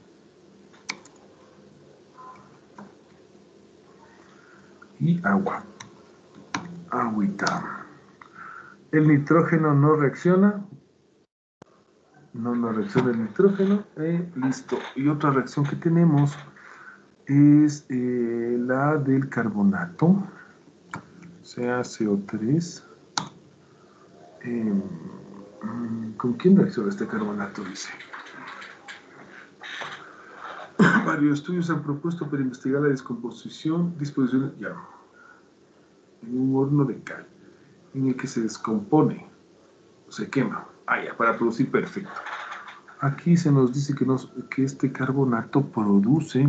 Y agua. Agüita. El nitrógeno no reacciona. No, no reacciona el nitrógeno. Eh, listo. Y otra reacción que tenemos es eh, la del carbonato. O sea, C O tres. Eh, ¿Con quién reacciona este carbonato? Dice. Varios estudios han propuesto para investigar la descomposición, disposición, ya, en un horno de cal, en el que se descompone, o se quema, ah, ya, para producir perfecto. Aquí se nos dice que, nos, que este carbonato produce,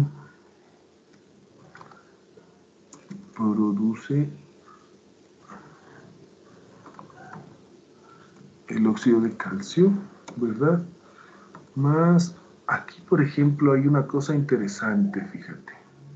produce el óxido de calcio, ¿verdad? Más, aquí por ejemplo hay una cosa interesante, fíjate.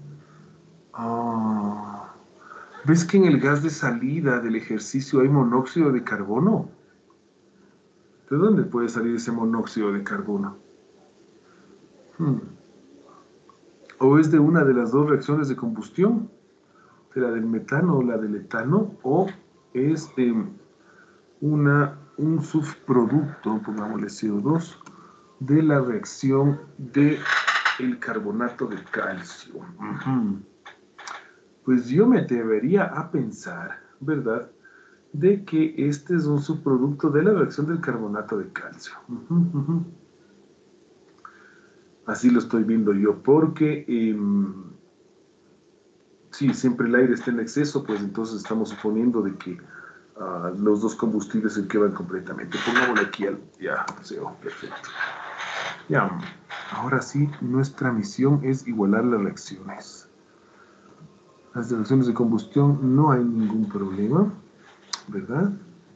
Ah, ¿ves que en el gas de salida del ejercicio hay monóxido de carbono? ¿De dónde puede salir ese monóxido de carbono? Hmm. O es de una de las dos reacciones de combustión, de la del metano o la del etano, o es de una, un subproducto, pongámosle C O dos, de la reacción del carbonato de calcio. Uh-huh. Pues yo me atrevería a pensar, ¿verdad?, de que este es un subproducto de la reacción del carbonato de calcio. Uh-huh, uh-huh. Así lo estoy viendo yo, porque eh, si siempre el aire está en exceso, pues entonces estamos suponiendo de que uh, los dos combustibles se quedan completamente. Pongámosle aquí al, ya, C O, perfecto. Ya, ahora sí, nuestra misión es igualar las reacciones. Las reacciones de combustión no hay ningún problema, ¿verdad?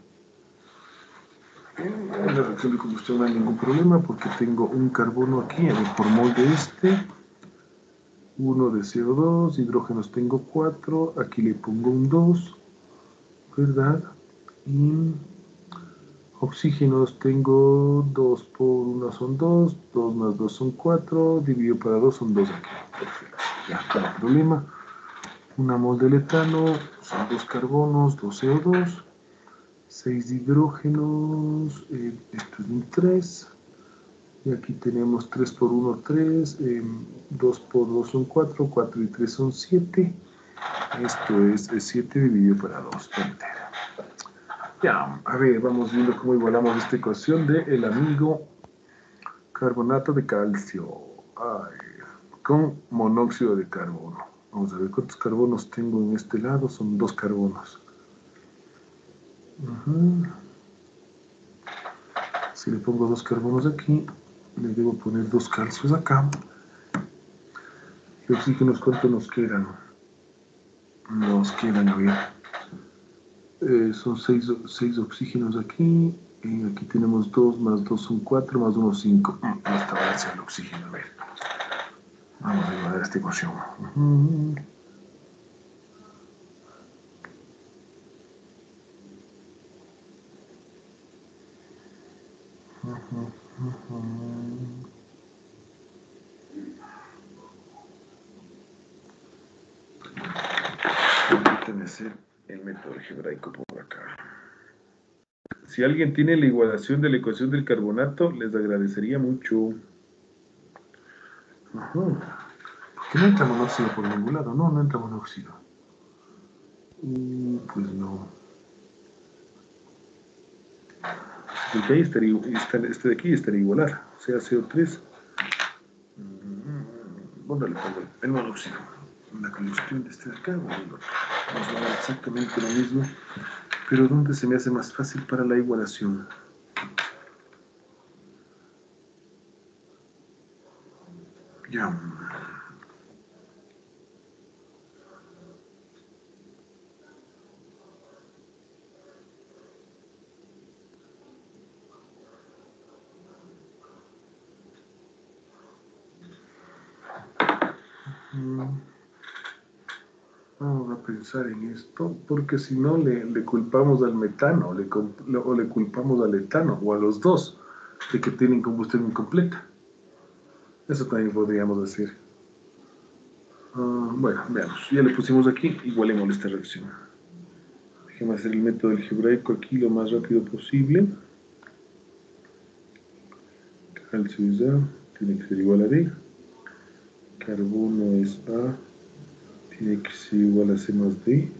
En la reacción de combustión no hay ningún problema porque tengo un carbono aquí en el formol de este, uno de C O dos, hidrógenos tengo cuatro, aquí le pongo un dos, ¿verdad? Y oxígenos tengo dos por uno son dos, dos más dos son cuatro, dividido para dos son dos aquí. Perfecto, ya, no hay problema. Una mol de etano, son dos carbonos, dos C O dos, seis hidrógenos, eh, esto es un tres, y aquí tenemos tres por uno, tres, eh, dos por dos son cuatro, cuatro y tres son siete, esto es siete dividido para dos, enter. Ya, a ver, vamos viendo cómo igualamos esta ecuación del amigo carbonato de calcio, ay, con monóxido de carbono. Vamos a ver cuántos carbonos tengo en este lado, son dos carbonos. Uh-huh. Si le pongo dos carbonos aquí, le debo poner dos calcios acá. Y oxígenos, ¿cuánto nos quedan? Nos quedan, a ver, eh, son seis, seis oxígenos aquí, y aquí tenemos dos, más dos son cuatro, más uno cinco. Mm, no está balanceando el oxígeno, a ver. Vamos a llevar esta ecuación. Uh-huh. Uh-huh. Uh-huh. Pertenece el método algebraico por acá. Si alguien tiene la igualación de la ecuación del carbonato, les agradecería mucho. Ajá. ¿Por qué no entra monóxido por ningún lado? No, no entra monóxido. Uh, pues no. Porque ahí estaría, este de aquí estaría igualar. O sea, C O tres. ¿Dónde le pongo el monóxido? La combustión de este de acá. Bueno, vamos a ver exactamente lo mismo. Pero ¿dónde se me hace más fácil para la igualación? Ya. Mm. Vamos a pensar en esto, porque si no le, le culpamos al metano le, o le culpamos al etano o a los dos de que tienen combustión incompleta. Eso también podríamos decir. Uh, bueno, veamos. Ya le pusimos aquí, igualemos esta reacción. Déjeme hacer el método algebraico aquí lo más rápido posible. Calcio es A, tiene que ser igual a D. Carbono es A, tiene que ser igual a C más D.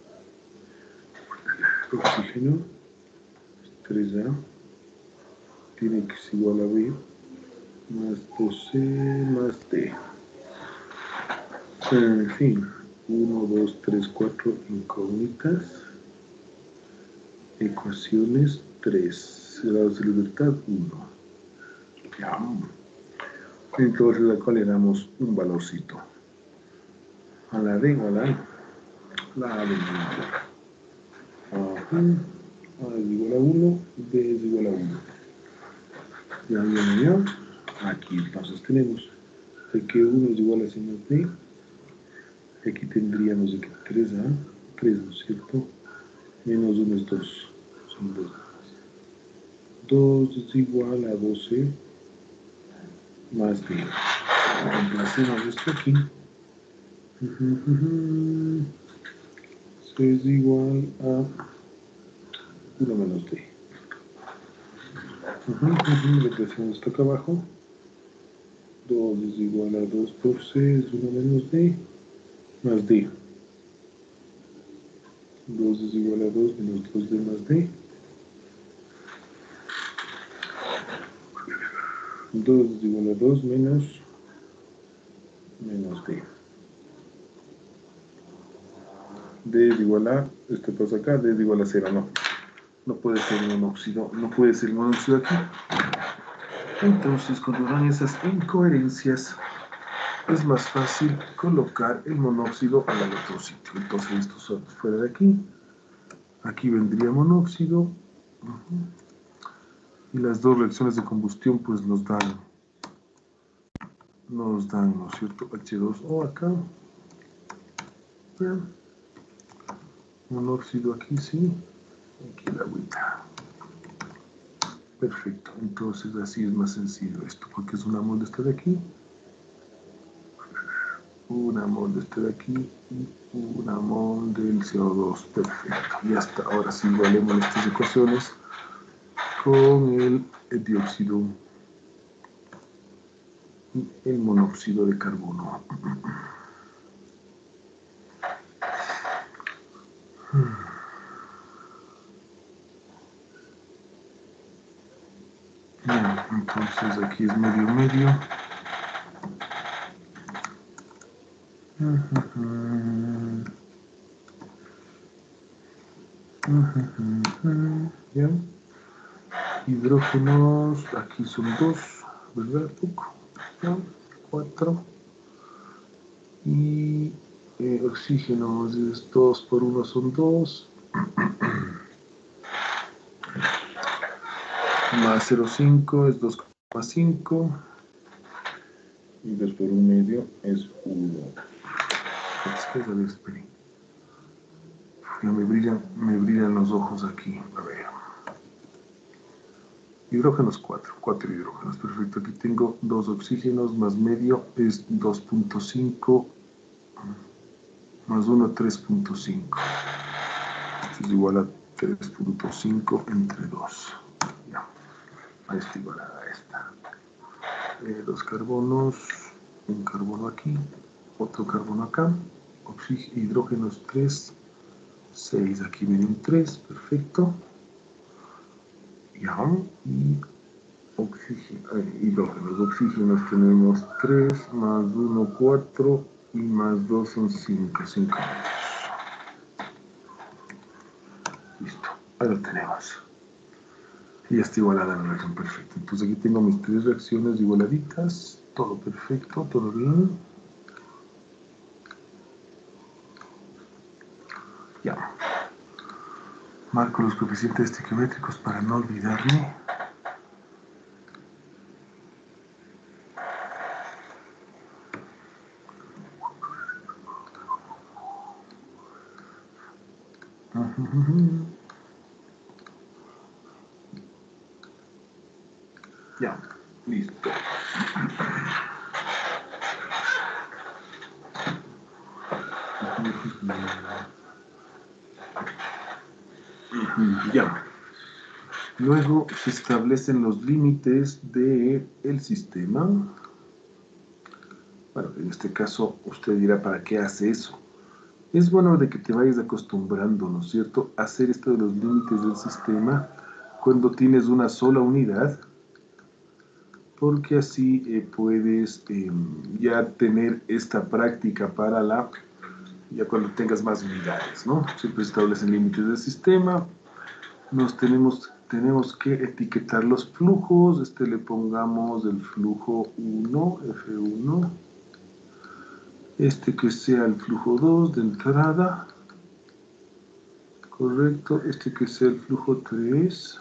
Oxígeno es tres A, tiene que ser igual a B más dos C más D. En fin, uno, dos, tres, cuatro incógnitas. Ecuaciones tres. Grados de libertad uno. Ya. Entonces acá le damos un valorcito. A la D o a la A. La A de Ajá. A es igual a uno, B es igual a uno. Ya viene ya. Aquí entonces tenemos de que uno es igual a C más D. Aquí tendríamos de que tres A, tres, ¿no es cierto? Menos uno es dos. Son dos. dos es igual a doce más D. Reemplacemos esto aquí. C es igual a uno menos D. Reemplacemos esto acá abajo. dos es igual a dos por C es uno menos D más D. dos es igual a dos menos dos D más D. dos es igual a dos menos menos D. D es igual a, esto pasa acá, D es igual a cero, no. No puede ser monóxido, no puede ser monóxido aquí. Entonces, cuando dan esas incoherencias, es más fácil colocar el monóxido al otro sitio. Entonces, esto son fuera de aquí. Aquí vendría monóxido. Uh-huh. Y las dos reacciones de combustión, pues nos dan, nos dan, ¿no es cierto? H dos O acá. Bien. Monóxido aquí, sí. Aquí la agüita. Perfecto. Entonces, así es más sencillo esto, porque es una mol de esta de aquí. Una mol de este de aquí y una mol del C O dos. Perfecto. Y hasta ahora sí igualemos estas ecuaciones con el, el dióxido y el monóxido de carbono. Bien, entonces aquí es medio medio. Bien. Hidrógenos, aquí son dos, ¿verdad? Bien. Cuatro. Y eh, oxígenos es dos por uno son dos. Más cero coma cinco es dos coma cinco. Y dos por un medio es uno. Ya me brillan, me brillan los ojos aquí. A ver. Hidrógenos cuatro. cuatro hidrógenos. Perfecto. Aquí tengo dos oxígenos más medio es dos punto cinco. Más uno, tres punto cinco. Esto es igual a tres punto cinco entre dos. Ya. Ahí está igual a esta. Eh, dos carbonos. Un carbono aquí. Otro carbono acá. Oxígeno, hidrógenos tres. seis. Aquí viene un tres. Perfecto. Ya. Y oxígeno, eh, hidrógenos. Oxígenos tenemos tres. Más uno, cuatro. Y más dos son cinco. cinco metros. Listo, ahí lo tenemos. Y ya está igualada la reacción perfecta. Entonces aquí tengo mis tres reacciones igualaditas. Todo perfecto, todo bien. Ya. Marco los coeficientes estequiométricos para no olvidarme. Ya, listo. Ya. Luego se establecen los límites del sistema. Bueno, en este caso usted dirá, ¿para qué hace eso? Es bueno de que te vayas acostumbrando, ¿no es cierto?, a hacer esto de los límites del sistema cuando tienes una sola unidad, porque así eh, puedes eh, ya tener esta práctica para la, ya cuando tengas más unidades, ¿no? Siempre se establecen límites del sistema, nos tenemos, tenemos que etiquetar los flujos, este le pongamos el flujo uno, F uno, este que sea el flujo dos de entrada, correcto, este que sea el flujo tres,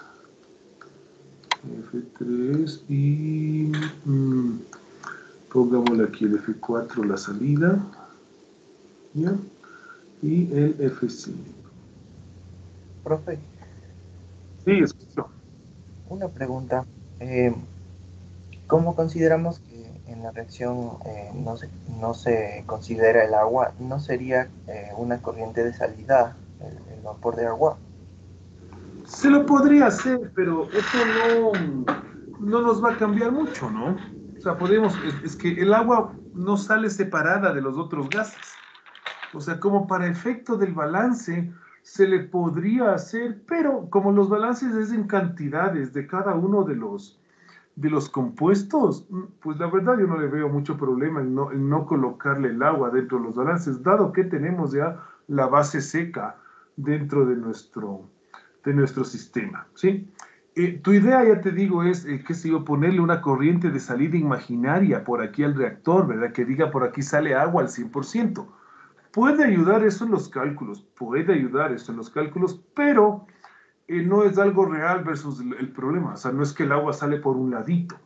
F tres, y mmm, pongámosle aquí el F cuatro, la salida, ¿ya? Y el F cinco. Profe, Sí, escucho. una pregunta. Eh, ¿Cómo consideramos que en la reacción eh, no, se, no se considera el agua? ¿No sería eh, una corriente de salida el, el vapor de agua? Se lo podría hacer, pero eso no, no nos va a cambiar mucho, ¿no? O sea, podemos, es, es que el agua no sale separada de los otros gases. O sea, como para efecto del balance se le podría hacer, pero como los balances es en cantidades de cada uno de los, de los compuestos, pues la verdad yo no le veo mucho problema en no, en no colocarle el agua dentro de los balances, dado que tenemos ya la base seca dentro de nuestro, de nuestro sistema, ¿sí? Eh, tu idea, ya te digo, es, eh, qué sé yo, ponerle una corriente de salida imaginaria por aquí al reactor, ¿verdad? Que diga por aquí sale agua al cien por ciento. Puede ayudar eso en los cálculos, puede ayudar eso en los cálculos, pero eh, no es algo real versus el, el problema. O sea, no es que el agua sale por un ladito.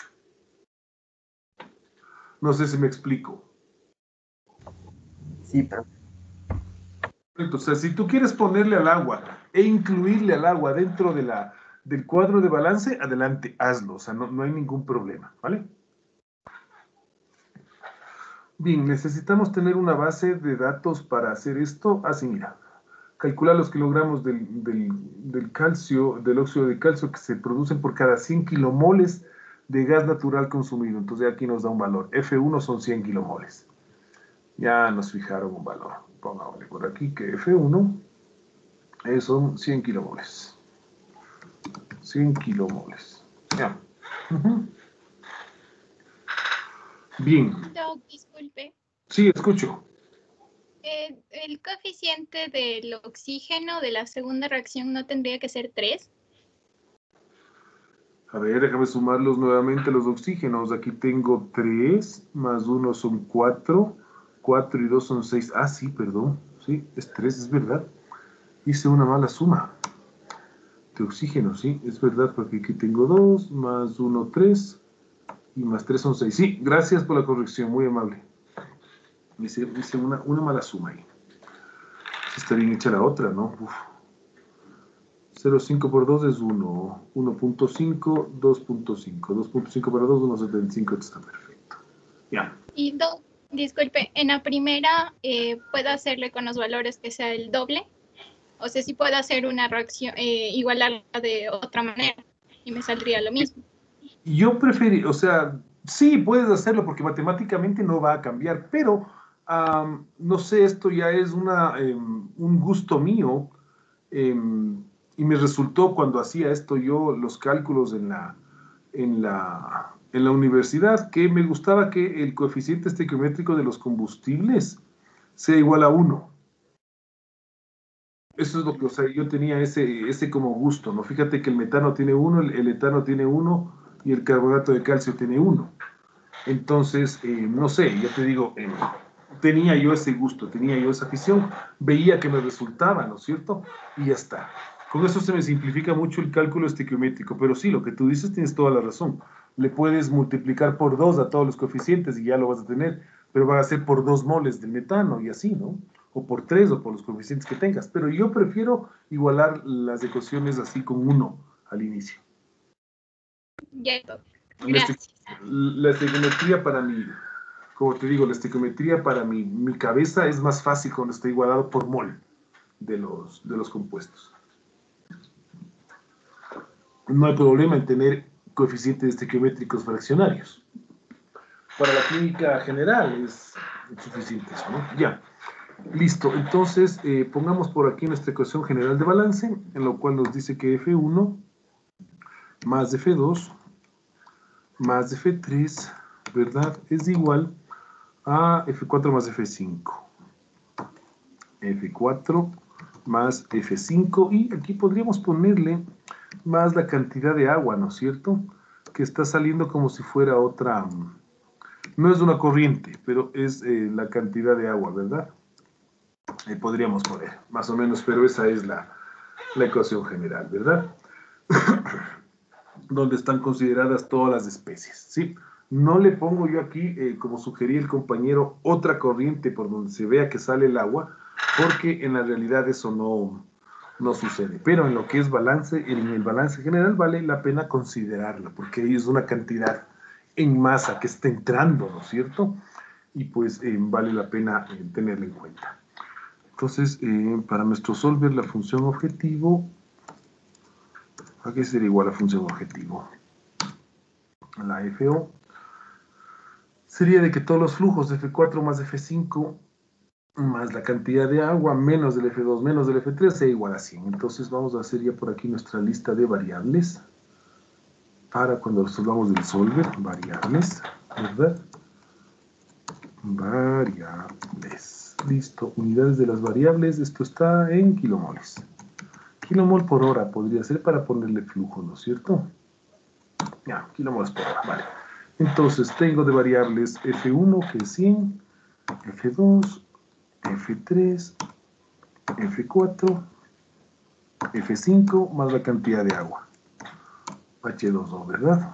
No sé si me explico. Sí, pero O sea, si tú quieres ponerle al agua e incluirle al agua dentro de la, del cuadro de balance, adelante, hazlo. O sea, no, no hay ningún problema, ¿vale? Bien, necesitamos tener una base de datos para hacer esto. Así, mira, calcular los kilogramos del, del, del calcio, del óxido de calcio que se producen por cada cien kilomoles de gas natural consumido. Entonces aquí nos da un valor. F uno son cien kilomoles. Ya nos fijaron un valor. Pongámosle por aquí que F uno eh, son cien kilomoles. cien kilomoles. Ya. Uh-huh. Bien. Doc, disculpe. Sí, escucho. Eh, ¿el coeficiente del oxígeno de la segunda reacción no tendría que ser tres? A ver, déjame sumarlos nuevamente los oxígenos. Aquí tengo tres, más uno son cuatro. cuatro y dos son seis. Ah, sí, perdón. Sí, es tres, es verdad. Hice una mala suma de oxígeno, sí, es verdad, porque aquí tengo dos, más uno, tres, y más tres son seis. Sí, gracias por la corrección, muy amable. Hice, hice una, una mala suma ahí. Está bien hecha la otra, ¿no? Uf. cero punto cinco por dos es uno. uno punto cinco, dos punto cinco. dos punto cinco para dos, uno punto setenta y cinco. Esto está perfecto. Ya. Y Doc, disculpe, en la primera eh, puedo hacerle con los valores que sea el doble. O sea, si puedo hacer una reacción, eh, igualarla de otra manera y me saldría lo mismo. Yo prefiero, o sea, sí puedes hacerlo porque matemáticamente no va a cambiar, pero um, no sé, esto ya es una, um, un gusto mío um, y me resultó cuando hacía esto yo los cálculos en la, en la, en la universidad que me gustaba que el coeficiente estequiométrico de los combustibles sea igual a uno. Eso es lo que, o sea, yo tenía ese, ese como gusto, ¿no? Fíjate que el metano tiene uno, el, el etano tiene uno y el carbonato de calcio tiene uno. Entonces, eh, no sé, yo te digo, eh, tenía yo ese gusto, tenía yo esa afición, veía que me resultaba, ¿no es cierto? Y ya está. Con eso se me simplifica mucho el cálculo estequiométrico, pero sí, lo que tú dices tienes toda la razón. Le puedes multiplicar por dos a todos los coeficientes y ya lo vas a tener, pero va a ser por dos moles del metano y así, ¿no? o por tres, o por los coeficientes que tengas. Pero yo prefiero igualar las ecuaciones así con uno al inicio. Ya, todo. La, esti Gracias. la estequiometría para mí, como te digo, la estequiometría para mi, mi cabeza es más fácil cuando está igualado por mol de los, de los compuestos. No hay problema en tener coeficientes estequiométricos fraccionarios. Para la química general es suficiente eso, ¿no? Ya. Listo. Entonces, eh, pongamos por aquí nuestra ecuación general de balance, en lo cual nos dice que F uno más F dos más F tres, ¿verdad? Es igual a F cuatro más F cinco. F cuatro más F cinco, y aquí podríamos ponerle más la cantidad de agua, ¿no es cierto? Que está saliendo como si fuera otra, no es una corriente, pero es eh, la cantidad de agua, ¿verdad? Eh, podríamos poner, más o menos, pero esa es la, la ecuación general, ¿verdad? Donde están consideradas todas las especies, ¿sí? No le pongo yo aquí, eh, como sugería el compañero, otra corriente por donde se vea que sale el agua, porque en la realidad eso no, no sucede. Pero en lo que es balance, en el balance general vale la pena considerarlo, porque ahí es una cantidad en masa que está entrando, ¿no es cierto? Y pues eh, vale la pena eh, tenerla en cuenta. Entonces, eh, para nuestro solver, la función objetivo, ¿a qué sería igual la función objetivo? La F O sería de que todos los flujos de F cuatro más F cinco más la cantidad de agua menos del F dos menos del F tres sea igual a cien. Entonces vamos a hacer ya por aquí nuestra lista de variables para cuando resolvamos el solver, variables, ¿verdad? Variables. Listo, unidades de las variables, esto está en kilomoles. Kilomol por hora podría ser para ponerle flujo, ¿no es cierto? Ya, kilomoles por hora, vale. Entonces tengo de variables F uno, que es cien, F dos, F tres, F cuatro, F cinco, más la cantidad de agua. H dos O, ¿verdad?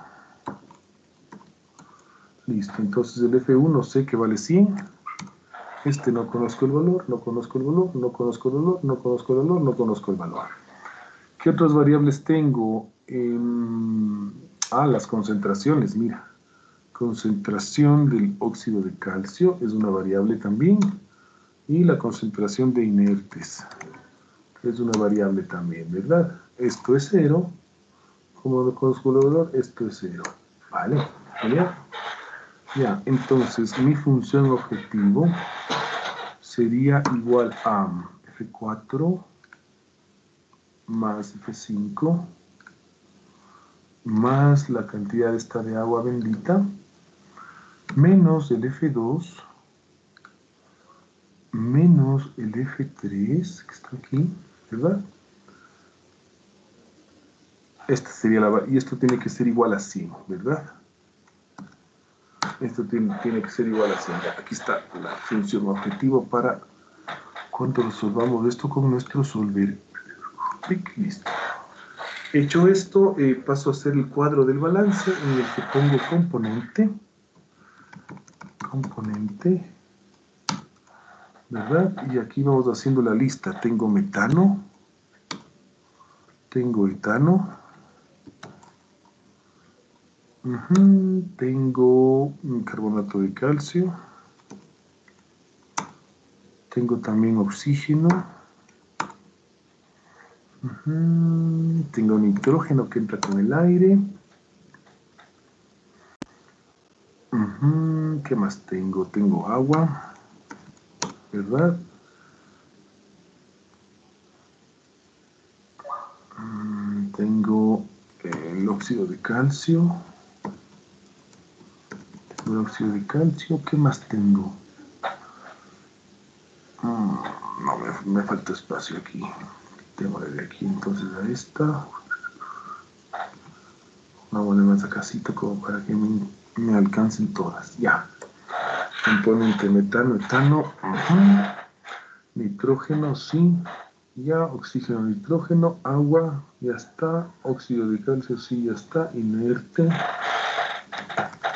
Listo, entonces el F uno sé que vale cien. Este no conozco el valor, no conozco el valor, no conozco el valor, no conozco el valor, no conozco el valor. ¿Qué otras variables tengo? Eh, ah, las concentraciones, mira. Concentración del óxido de calcio es una variable también. Y la concentración de inertes es una variable también, ¿verdad? Esto es cero. Como no conozco el valor, esto es cero. Vale, genial. Ya, entonces mi función objetivo sería igual a F cuatro más F cinco más la cantidad esta de agua bendita menos el F dos menos el F tres que está aquí, ¿verdad? Esta sería la, y esto tiene que ser igual a cien, ¿verdad? Esto tiene, tiene que ser igual a cien. Ya, aquí está la función objetivo para cuando resolvamos esto con nuestro solver. Clic, listo. Hecho esto, eh, paso a hacer el cuadro del balance en el que pongo componente. Componente. ¿Verdad? Y aquí vamos haciendo la lista. Tengo metano. Tengo etano. Uh-huh. Tengo carbonato de calcio. Tengo también oxígeno. Uh-huh. Tengo nitrógeno que entra con el aire. Uh-huh. ¿Qué más tengo? Tengo agua, ¿verdad? Uh, tengo el óxido de calcio. Tengo el óxido de calcio. ¿Qué más tengo? Uh, no, me, me falta espacio aquí. Tengo de aquí entonces a esta. Vamos a poner más acácito como para que me, me alcancen todas. Ya. Componente metano, etano. Uh-huh. Nitrógeno, sí. Ya. Oxígeno, nitrógeno. Agua, ya está. Óxido de calcio, sí, ya está. Inerte.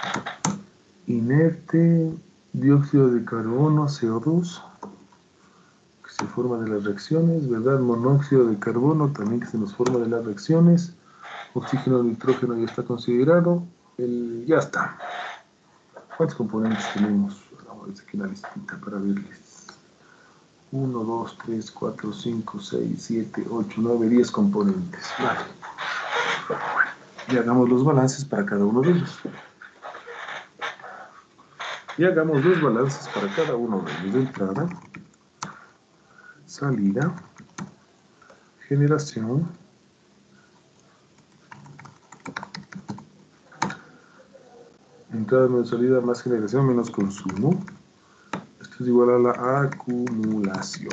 Inerte. Dióxido de carbono, C O dos. se forma de las reacciones, ¿verdad? Monóxido de carbono también que se nos forma de las reacciones. Oxígeno, nitrógeno ya está considerado. El, ya está. ¿Cuántos componentes tenemos? Vamos a ver aquí la listita para verles. uno, dos, tres, cuatro, cinco, seis, siete, ocho, nueve, diez componentes. Vale. Bueno, y hagamos los balances para cada uno de ellos. Y hagamos los balances para cada uno de ellos. De entrada, salida, generación, entrada menos salida más generación menos consumo. Esto es igual a la acumulación.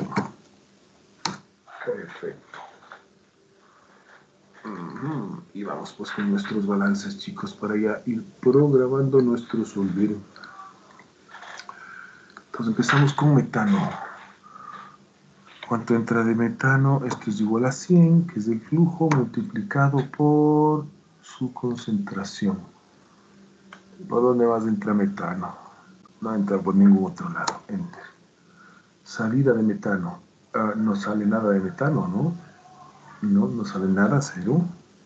Perfecto. Uh-huh. Y vamos pues con nuestros balances, chicos, para ya ir programando nuestro solver. Entonces empezamos con metano. ¿Cuánto entra de metano? Esto es igual a cien, que es el flujo multiplicado por su concentración. ¿Por dónde más entra metano? No entra por ningún otro lado. Enter. Salida de metano. Uh, no sale nada de metano, ¿no? No, no sale nada, cero.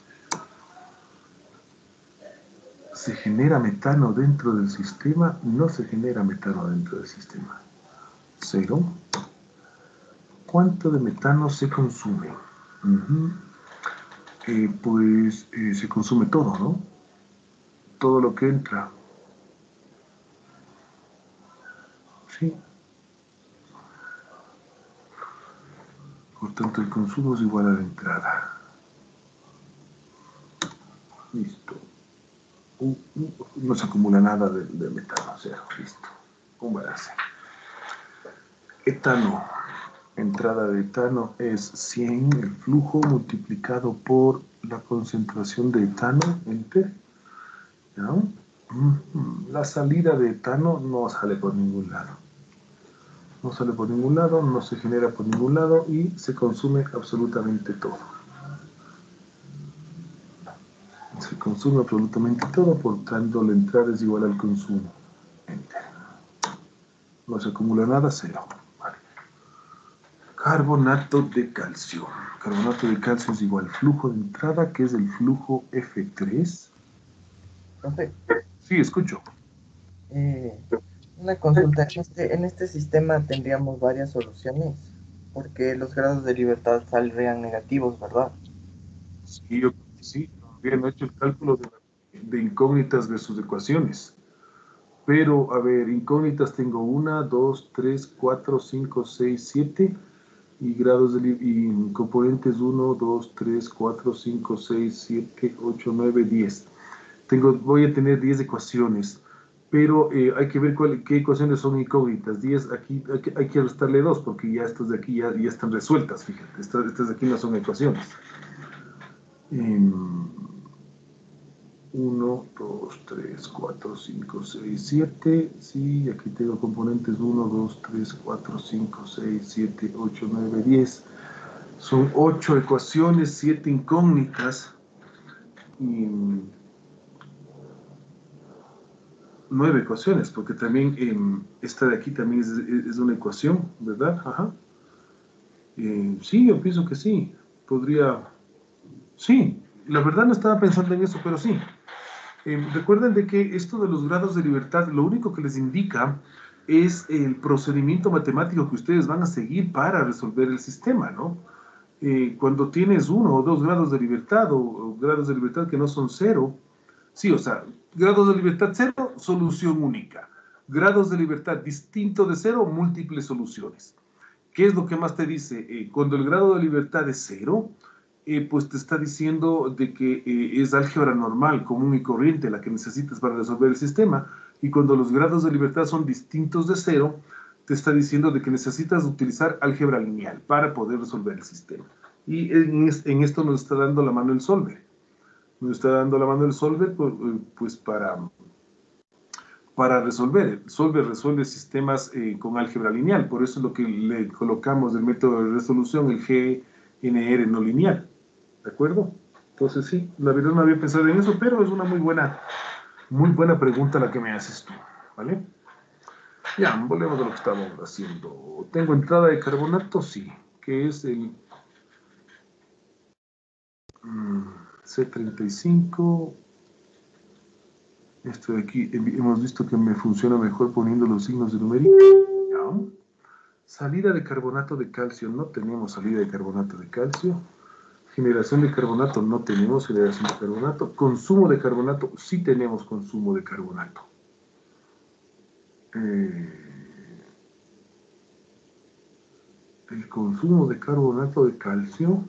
¿Se genera metano dentro del sistema? No se genera metano dentro del sistema. Cero. ¿Cuánto de metano se consume? Uh-huh. eh, pues eh, se consume todo, ¿no? Todo lo que entra. Sí. Por tanto, el consumo es igual a la entrada. Listo. Uh, uh, no se acumula nada de, de metano, cero. Listo. Un balance. Etano. Entrada de etano es cien, el flujo multiplicado por la concentración de etano, enter. ¿Ya? La salida de etano no sale por ningún lado. No sale por ningún lado, no se genera por ningún lado y se consume absolutamente todo. Se consume absolutamente todo, por tanto la entrada es igual al consumo. Enter. No se acumula nada, cero. Carbonato de calcio. Carbonato de calcio es igual al flujo de entrada, que es el flujo F tres. Profe, Sí, escucho. eh, una consulta. En este, en este sistema tendríamos varias soluciones, porque los grados de libertad saldrían negativos, ¿verdad? Sí, yo sí, habían hecho el cálculo de, de incógnitas de sus ecuaciones. Pero, a ver, incógnitas tengo una, dos, tres, cuatro, cinco, seis, siete. Y grados de y componentes uno, dos, tres, cuatro, cinco, seis, siete, ocho, nueve, diez. Tengo, voy a tener diez ecuaciones, pero eh, hay que ver cuál, qué ecuaciones son incógnitas. diez, aquí hay que, hay que restarle dos, porque ya estas de aquí ya, ya están resueltas, fíjate. Estas, estas de aquí no son ecuaciones. uno, dos, tres, cuatro, cinco, seis, siete. Sí, aquí tengo componentes uno, dos, tres, cuatro, cinco, seis, siete, ocho, nueve, diez. Son ocho ecuaciones, siete incógnitas y nueve ecuaciones, porque también eh, esta de aquí también es, es una ecuación, ¿verdad? Ajá. Eh, sí, yo pienso que sí. Podría... Sí, la verdad no estaba pensando en eso, pero sí. Eh, recuerden de que esto de los grados de libertad, lo único que les indica es el procedimiento matemático que ustedes van a seguir para resolver el sistema, ¿no? Eh, cuando tienes uno o dos grados de libertad o, o grados de libertad que no son cero, sí, o sea, grados de libertad cero, solución única. Grados de libertad distinto de cero, múltiples soluciones. ¿Qué es lo que más te dice? Eh, cuando el grado de libertad es cero, eh, pues te está diciendo de que eh, es álgebra normal, común y corriente, la que necesitas para resolver el sistema. Y cuando los grados de libertad son distintos de cero, te está diciendo de que necesitas utilizar álgebra lineal para poder resolver el sistema. Y en, en esto nos está dando la mano el solver. Nos está dando la mano el solver pues, pues para, para resolver. El solver resuelve sistemas eh, con álgebra lineal. Por eso es lo que le colocamos del método de resolución, el G N R no lineal. ¿De acuerdo? Entonces sí, la verdad no había pensado en eso, pero es una muy buena, muy buena pregunta la que me haces tú. ¿Vale? Ya, volvemos a lo que estábamos haciendo. ¿Tengo entrada de carbonato? Sí, que es el mm, C treinta y cinco. Esto de aquí, hemos visto que me funciona mejor poniendo los signos de numérico. Ya. Salida de carbonato de calcio, no tenemos salida de carbonato de calcio. Generación de carbonato, no tenemos generación de carbonato. Consumo de carbonato, sí tenemos consumo de carbonato. Eh, el consumo de carbonato de calcio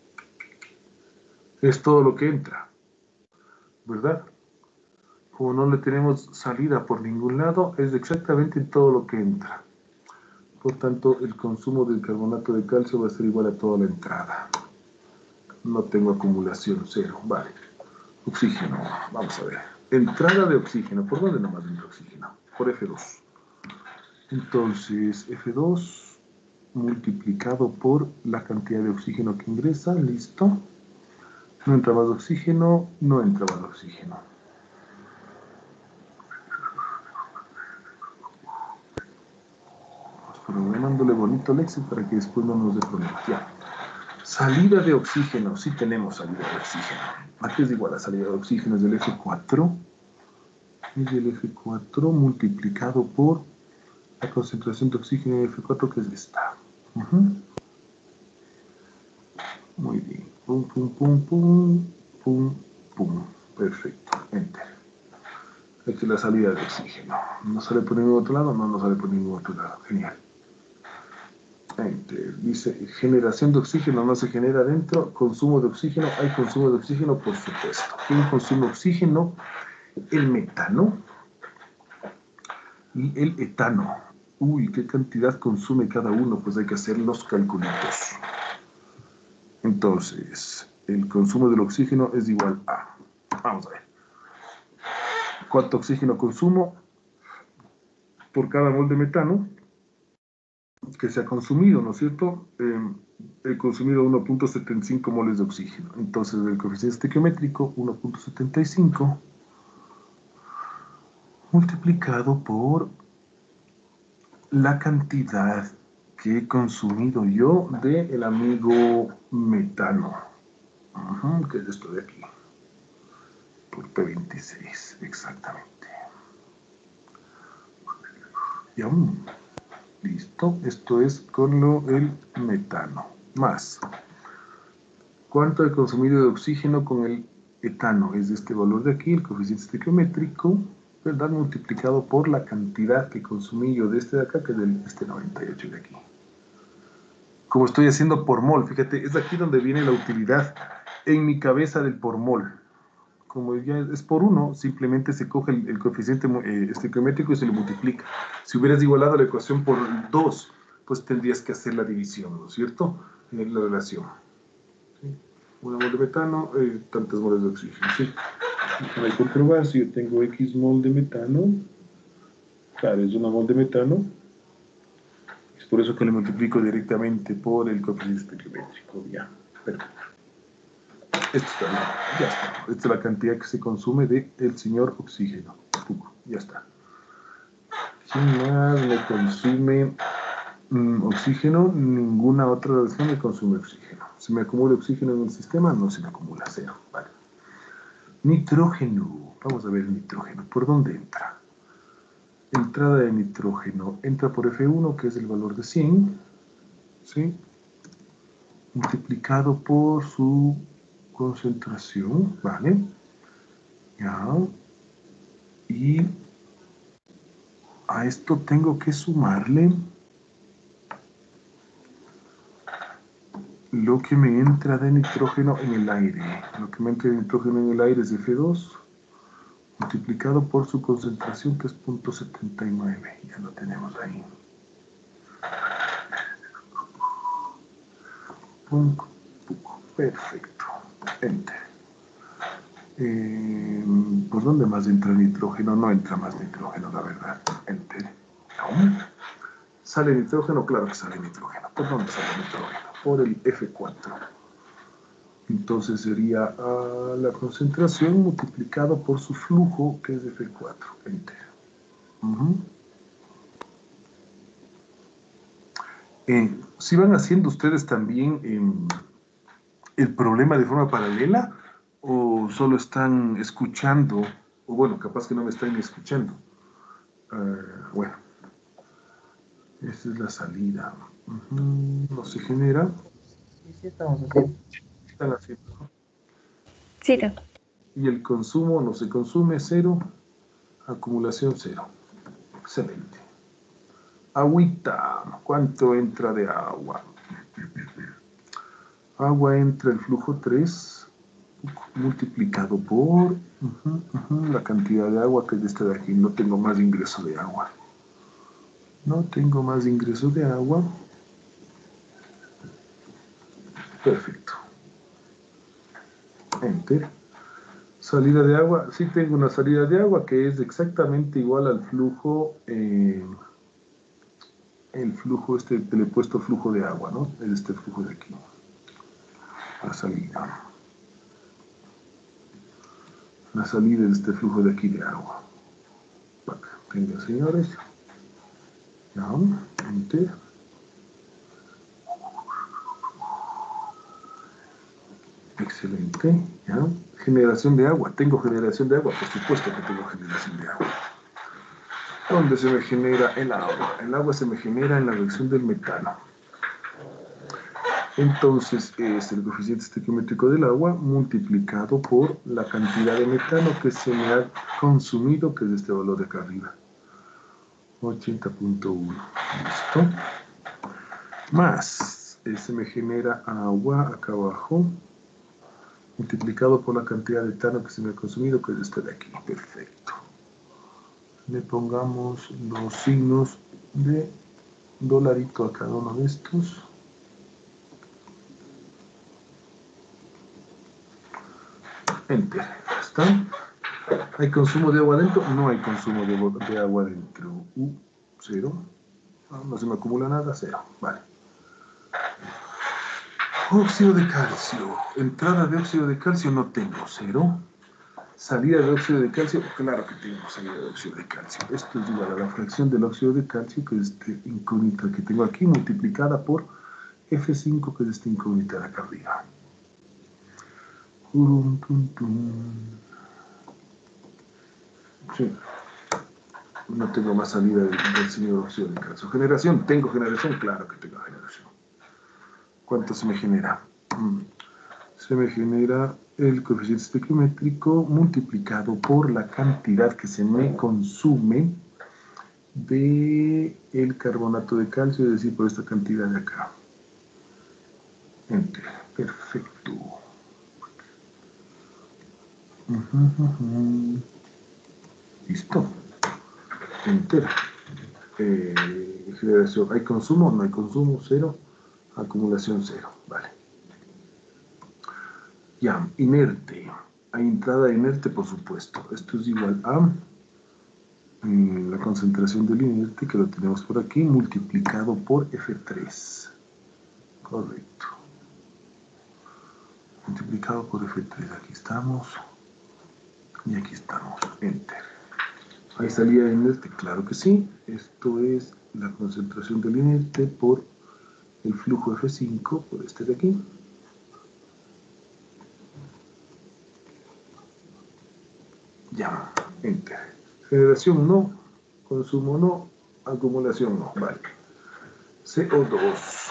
es todo lo que entra, ¿verdad? Como no le tenemos salida por ningún lado, es exactamente todo lo que entra. Por tanto, el consumo del carbonato de calcio va a ser igual a toda la entrada. No tengo acumulación, cero, vale. Oxígeno, vamos a ver. Entrada de oxígeno, ¿por dónde nomás entra oxígeno? Por F dos. Entonces, F dos multiplicado por la cantidad de oxígeno que ingresa, listo. No entra más oxígeno, no entra más oxígeno. Programándole bonito el Excel para que después no nos dé problemas. Ya. Salida de oxígeno, sí tenemos salida de oxígeno. Aquí es igual a salida de oxígeno, es del F cuatro. Es del F cuatro multiplicado por la concentración de oxígeno en F cuatro, que es esta. Uh-huh. Muy bien. Pum, pum, pum, pum, pum, pum. Perfecto. Enter. Aquí es la salida de oxígeno. ¿No sale por ningún otro lado? No, no sale por ningún otro lado. Genial. Enter. Dice, generación de oxígeno no se genera dentro. Consumo de oxígeno. Hay consumo de oxígeno, por supuesto. ¿Quién consume oxígeno? El metano y el etano. Uy, ¿qué cantidad consume cada uno? Pues hay que hacer los calculitos. Entonces, el consumo del oxígeno es igual a... Vamos a ver. ¿Cuánto oxígeno consumo por cada mol de metano que se ha consumido, ¿no es cierto? Eh, he consumido uno punto setenta y cinco moles de oxígeno. Entonces, el coeficiente estequiométrico, uno punto setenta y cinco, multiplicado por la cantidad que he consumido yo del amigo metano. Uh-huh, que es esto de aquí. Por P veintiséis, exactamente. Y aún, listo, esto es con lo, el metano. Más, ¿cuánto he consumido de oxígeno con el etano? Es este valor de aquí, el coeficiente estequiométrico, ¿verdad? Multiplicado por la cantidad que consumí yo de este de acá, que es de este noventa y ocho de aquí. Como estoy haciendo por mol, fíjate, es aquí donde viene la utilidad en mi cabeza del por mol. Como ya es por uno, simplemente se coge el, el coeficiente eh, estequiométrico y se lo multiplica. Si hubieras igualado la ecuación por dos, pues tendrías que hacer la división, ¿no es cierto? En la relación. ¿Sí? Una mol de metano, eh, tantas moles de oxígeno, ¿sí? Para comprobar si yo tengo X mol de metano, claro, es una mol de metano, es por eso que le multiplico directamente por el coeficiente estequiométrico, ya, perfecto. Esto está bien, ya está. Esta es la cantidad que se consume del señor oxígeno. Ya está. ¿Quién más me consume mm, oxígeno? Ninguna otra relación me consume oxígeno. ¿Se me acumula oxígeno en el sistema? No se me acumula, cero. Vale. Nitrógeno. Vamos a ver el nitrógeno. ¿Por dónde entra? Entrada de nitrógeno. Entra por F uno, que es el valor de cien. ¿Sí? Multiplicado por su concentración, ¿vale? Ya. Y a esto tengo que sumarle lo que me entra de nitrógeno en el aire. Lo que me entra de nitrógeno en el aire es F dos, multiplicado por su concentración, que es cero punto setenta y nueve. Ya lo tenemos ahí. Perfecto. Enter. Eh, ¿Por dónde más entra nitrógeno? No entra más nitrógeno, la verdad. Enter. ¿No? ¿Sale nitrógeno? Claro que sale nitrógeno. ¿Por dónde sale nitrógeno? Por el F cuatro. Entonces sería uh, la concentración multiplicado por su flujo, que es F cuatro. Enter. Uh-huh. Eh, ¿sí van haciendo ustedes también eh, el problema de forma paralela o solo están escuchando? O bueno, capaz que no me están escuchando. Uh, bueno, esta es la salida. Uh-huh. No se genera. Sí, sí, estamos haciendo. Están haciendo, ¿no? Cero. Y el consumo no se consume, cero. Acumulación, cero. Excelente. Agüita. ¿Cuánto entra de agua? Agua entra el flujo tres multiplicado por uh -huh, uh -huh, la cantidad de agua que es esta de aquí. No tengo más ingreso de agua. No tengo más ingreso de agua. Perfecto. Enter. Salida de agua. Sí tengo una salida de agua que es exactamente igual al flujo, eh, el flujo este, le he puesto flujo de agua, ¿no? Es este flujo de aquí. La salida. La salida de este flujo de aquí de agua. Bueno, venga, señores. Ya, enter. Excelente, ¿ya? Generación de agua. ¿Tengo generación de agua? Por supuesto que tengo generación de agua. ¿Dónde se me genera el agua? El agua se me genera en la reacción del metano. Entonces, es el coeficiente estequiométrico del agua multiplicado por la cantidad de metano que se me ha consumido, que es este valor de acá arriba. ochenta punto uno. ¿Listo? Más, eh, se me genera agua acá abajo, multiplicado por la cantidad de etano que se me ha consumido, que es este de aquí. Perfecto. Le pongamos los signos de dolarito a cada uno de estos. Enter. ¿Está? ¿Hay consumo de agua dentro? No hay consumo de, de agua dentro. Uh, cero. No, no se me acumula nada, cero. Vale. Óxido de calcio. Entrada de óxido de calcio no tengo, cero. Salida de óxido de calcio, claro que tengo salida de óxido de calcio. Esto es igual a la fracción del óxido de calcio, que es esta incógnita que tengo aquí, multiplicada por F cinco, que es esta incógnita de acá arriba. Sí. No tengo más salida del, del señor óxido de calcio. Generación, ¿tengo generación? Claro que tengo generación. ¿Cuánto se me genera? Se me genera el coeficiente estequiométrico multiplicado por la cantidad que se me consume de el carbonato de calcio, es decir, por esta cantidad de acá. Enter. Perfecto. Uh -huh, uh -huh. Listo. Enter. Eh, generación. ¿Hay consumo? No hay consumo. Cero. Acumulación cero. Vale. Ya. Inerte. Hay entrada inerte, por supuesto. Esto es igual a eh, la concentración del inerte, que lo tenemos por aquí, multiplicado por F tres. Correcto. Multiplicado por F tres. Aquí estamos. Y aquí estamos. Enter. ¿Hay salida de inerte? Claro que sí. Esto es la concentración del inerte por el flujo F cinco, por este de aquí. Ya. Enter. Generación no. Consumo no. Acumulación no. Vale. C O dos.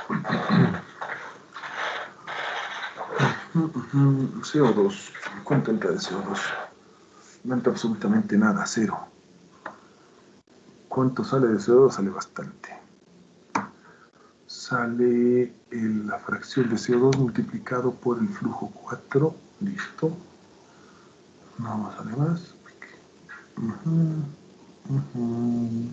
C O dos. ¿Cuánto entra de C O dos? No entra absolutamente nada, cero. ¿Cuánto sale de C O dos? Sale bastante. Sale el, la fracción de C O dos multiplicado por el flujo cuatro. Listo. No sale más. Uh-huh. Uh-huh.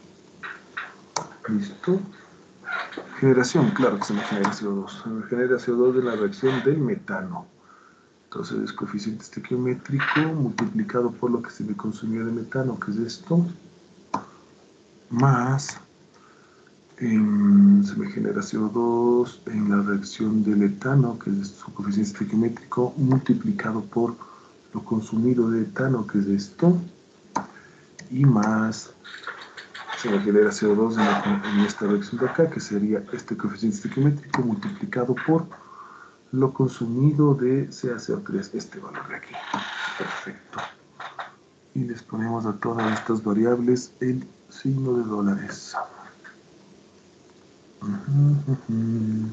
Listo. Generación, claro que se me genera C O dos. Se me genera C O dos de la reacción del metano. Entonces es coeficiente estequiométrico multiplicado por lo que se me consumió de metano, que es esto, más eh, se me genera C O dos en la reacción del etano, que es su coeficiente estequiométrico, multiplicado por lo consumido de etano, que es esto, y más se me genera C O dos en, la, en esta reacción de acá, que sería este coeficiente estequiométrico multiplicado por lo consumido de C A C O tres, este valor de aquí. Perfecto. Y les ponemos a todas estas variables el signo de dólares. Uh-huh, uh-huh.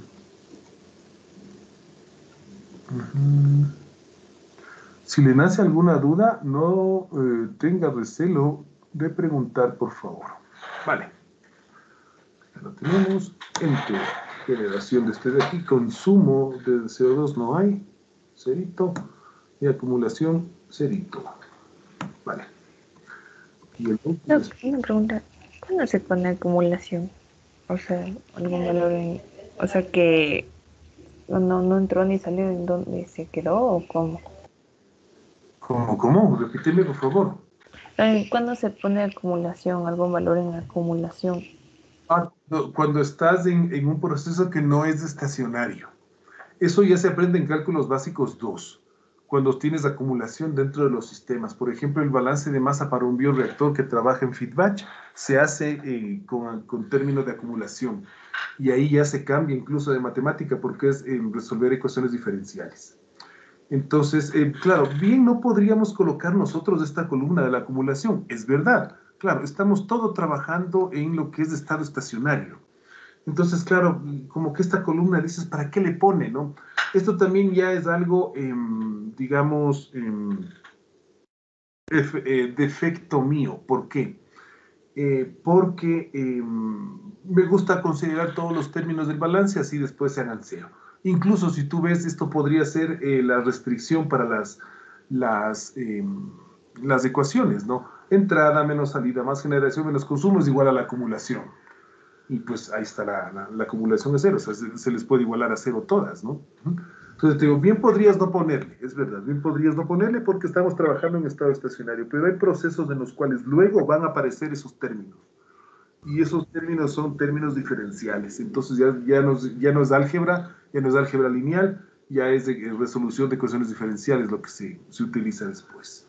Uh-huh. Si le nace alguna duda, no eh, tenga recelo de preguntar, por favor. Vale. Ya lo tenemos. Enter. Generación de este de aquí. Consumo de C O dos no hay. Cerito. Y acumulación, cerito. Vale. Y el No, una pregunta. ¿Cuándo se pone acumulación? O sea, algún valor en... O sea, que no, no entró ni salió en dónde se quedó o cómo. ¿Cómo? ¿Cómo? Repíteme, por favor. ¿Cuándo se pone acumulación? ¿Algún valor en acumulación? Ah, cuando estás en, en un proceso que no es estacionario. Eso ya se aprende en cálculos básicos dos. Cuando tienes acumulación dentro de los sistemas. Por ejemplo, el balance de masa para un bioreactor que trabaja en feedback se hace eh, con, con término de acumulación. Y ahí ya se cambia incluso de matemática porque es eh, resolver ecuaciones diferenciales. Entonces, eh, claro, bien no podríamos colocar nosotros esta columna de la acumulación. Es verdad. Claro, estamos todo trabajando en lo que es estado estacionario. Entonces, claro, como que esta columna dices, ¿para qué le pone, no? Esto también ya es algo, eh, digamos, eh, eh, defecto mío. ¿Por qué? Eh, porque eh, me gusta considerar todos los términos del balance, así después se hagan cero. Incluso si tú ves, esto podría ser eh, la restricción para las, las, eh, las ecuaciones, ¿no? Entrada menos salida más generación menos consumo es igual a la acumulación. Y pues ahí está la, la, la acumulación de cero, o sea, se, se les puede igualar a cero todas, ¿no? Entonces te digo, bien podrías no ponerle, es verdad, bien podrías no ponerle porque estamos trabajando en estado estacionario, pero hay procesos en los cuales luego van a aparecer esos términos. Y esos términos son términos diferenciales, entonces ya, ya, no, ya no es álgebra, ya no es álgebra lineal, ya es de, de resolución de ecuaciones diferenciales lo que se, se utiliza después.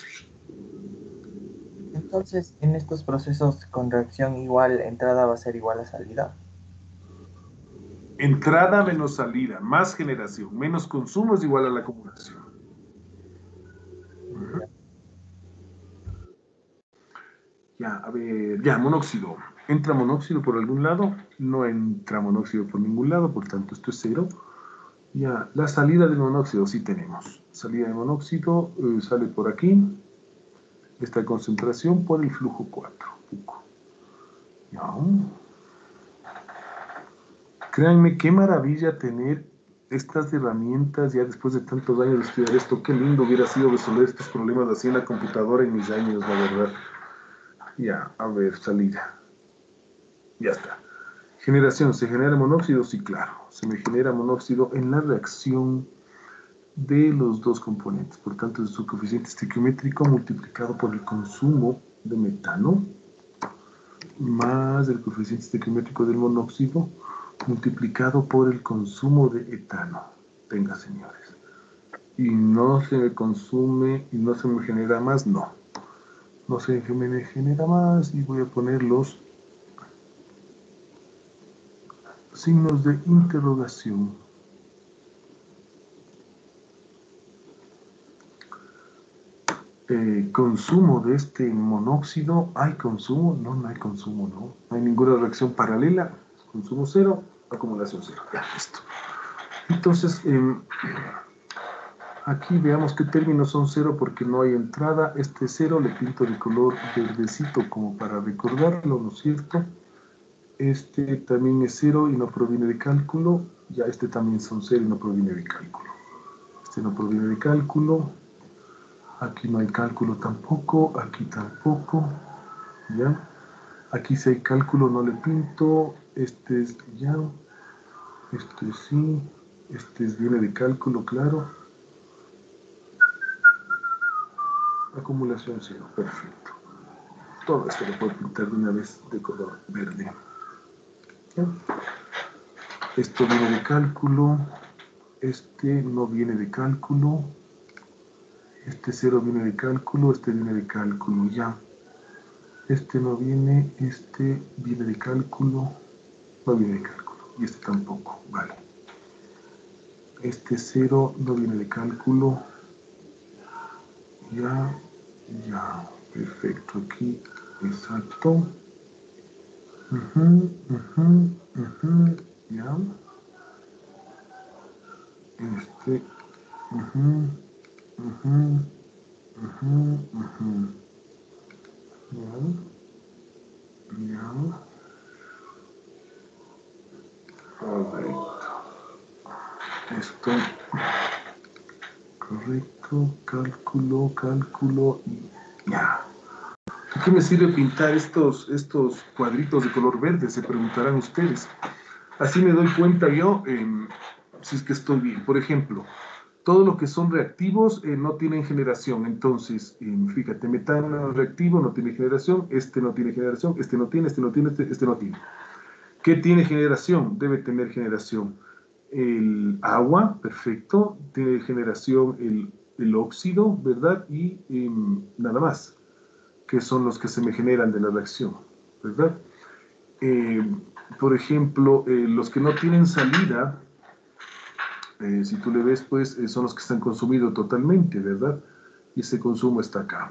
Entonces, en estos procesos con reacción igual, entrada va a ser igual a salida. Entrada menos salida, más generación, menos consumo es igual a la acumulación. Uh-huh. Ya, a ver, ya, monóxido. ¿Entra monóxido por algún lado? No entra monóxido por ningún lado, por tanto esto es cero. Ya, la salida del monóxido sí tenemos. Salida de monóxido eh, sale por aquí. Esta concentración por el flujo cuatro. Ya. Créanme, qué maravilla tener estas herramientas ya después de tantos años de estudiar esto. Qué lindo hubiera sido resolver estos problemas así en la computadora en mis años, la verdad. Ya, a ver, salida. Ya está. Generación, ¿se genera monóxido? Sí, claro. Se me genera monóxido en la reacción de los dos componentes. Por tanto, es su coeficiente estequiométrico multiplicado por el consumo de metano más el coeficiente estequiométrico del monóxido multiplicado por el consumo de etano. Venga, señores. Y no se me consume y no se me genera más, no. No se me genera más y voy a poner los signos de interrogación. Eh, consumo de este monóxido. ¿Hay consumo? No, no hay consumo, no. No hay ninguna reacción paralela. Consumo cero, acumulación cero. Ya, listo. Entonces, eh, aquí veamos qué términos son cero porque no hay entrada. Este cero le pinto de color verdecito como para recordarlo, ¿no es cierto? Este también es cero y no proviene de cálculo. Ya este también son cero y no proviene de cálculo. Este no proviene de cálculo. Aquí no hay cálculo tampoco. Aquí tampoco. ¿Ya? Aquí si hay cálculo no le pinto. Este es ya. Este sí. Este es, viene de cálculo, claro. Acumulación cero. Perfecto. Todo esto lo puedo pintar de una vez de color verde. ¿Ya? Esto viene de cálculo. Este no viene de cálculo. Este cero viene de cálculo. Este viene de cálculo, ya. Este no viene, este viene de cálculo, no viene de cálculo, y este tampoco, vale. Este cero no viene de cálculo, ya, ya, perfecto, aquí, exacto. Uh-huh, uh-huh, uh-huh, ya. Este, uh-huh, uh-huh, uh-huh, uh-huh. Ya, ya. Correcto. Esto, correcto, cálculo, cálculo y ya. ¿De qué me sirve pintar estos, estos cuadritos de color verde? Se preguntarán ustedes. Así me doy cuenta yo, eh, si es que estoy bien. Por ejemplo, todo lo que son reactivos eh, no tienen generación. Entonces, eh, fíjate, metano reactivo no tiene generación, este no tiene generación, este no tiene, este no tiene, este, este no tiene. ¿Qué tiene generación? Debe tener generación. El agua, perfecto, tiene generación el, el óxido, ¿verdad? Y eh, nada más, que son los que se me generan de la reacción, ¿verdad? Eh, por ejemplo, eh, los que no tienen salida, eh, si tú le ves, pues eh, son los que están consumidos totalmente, ¿verdad? Y ese consumo está acá.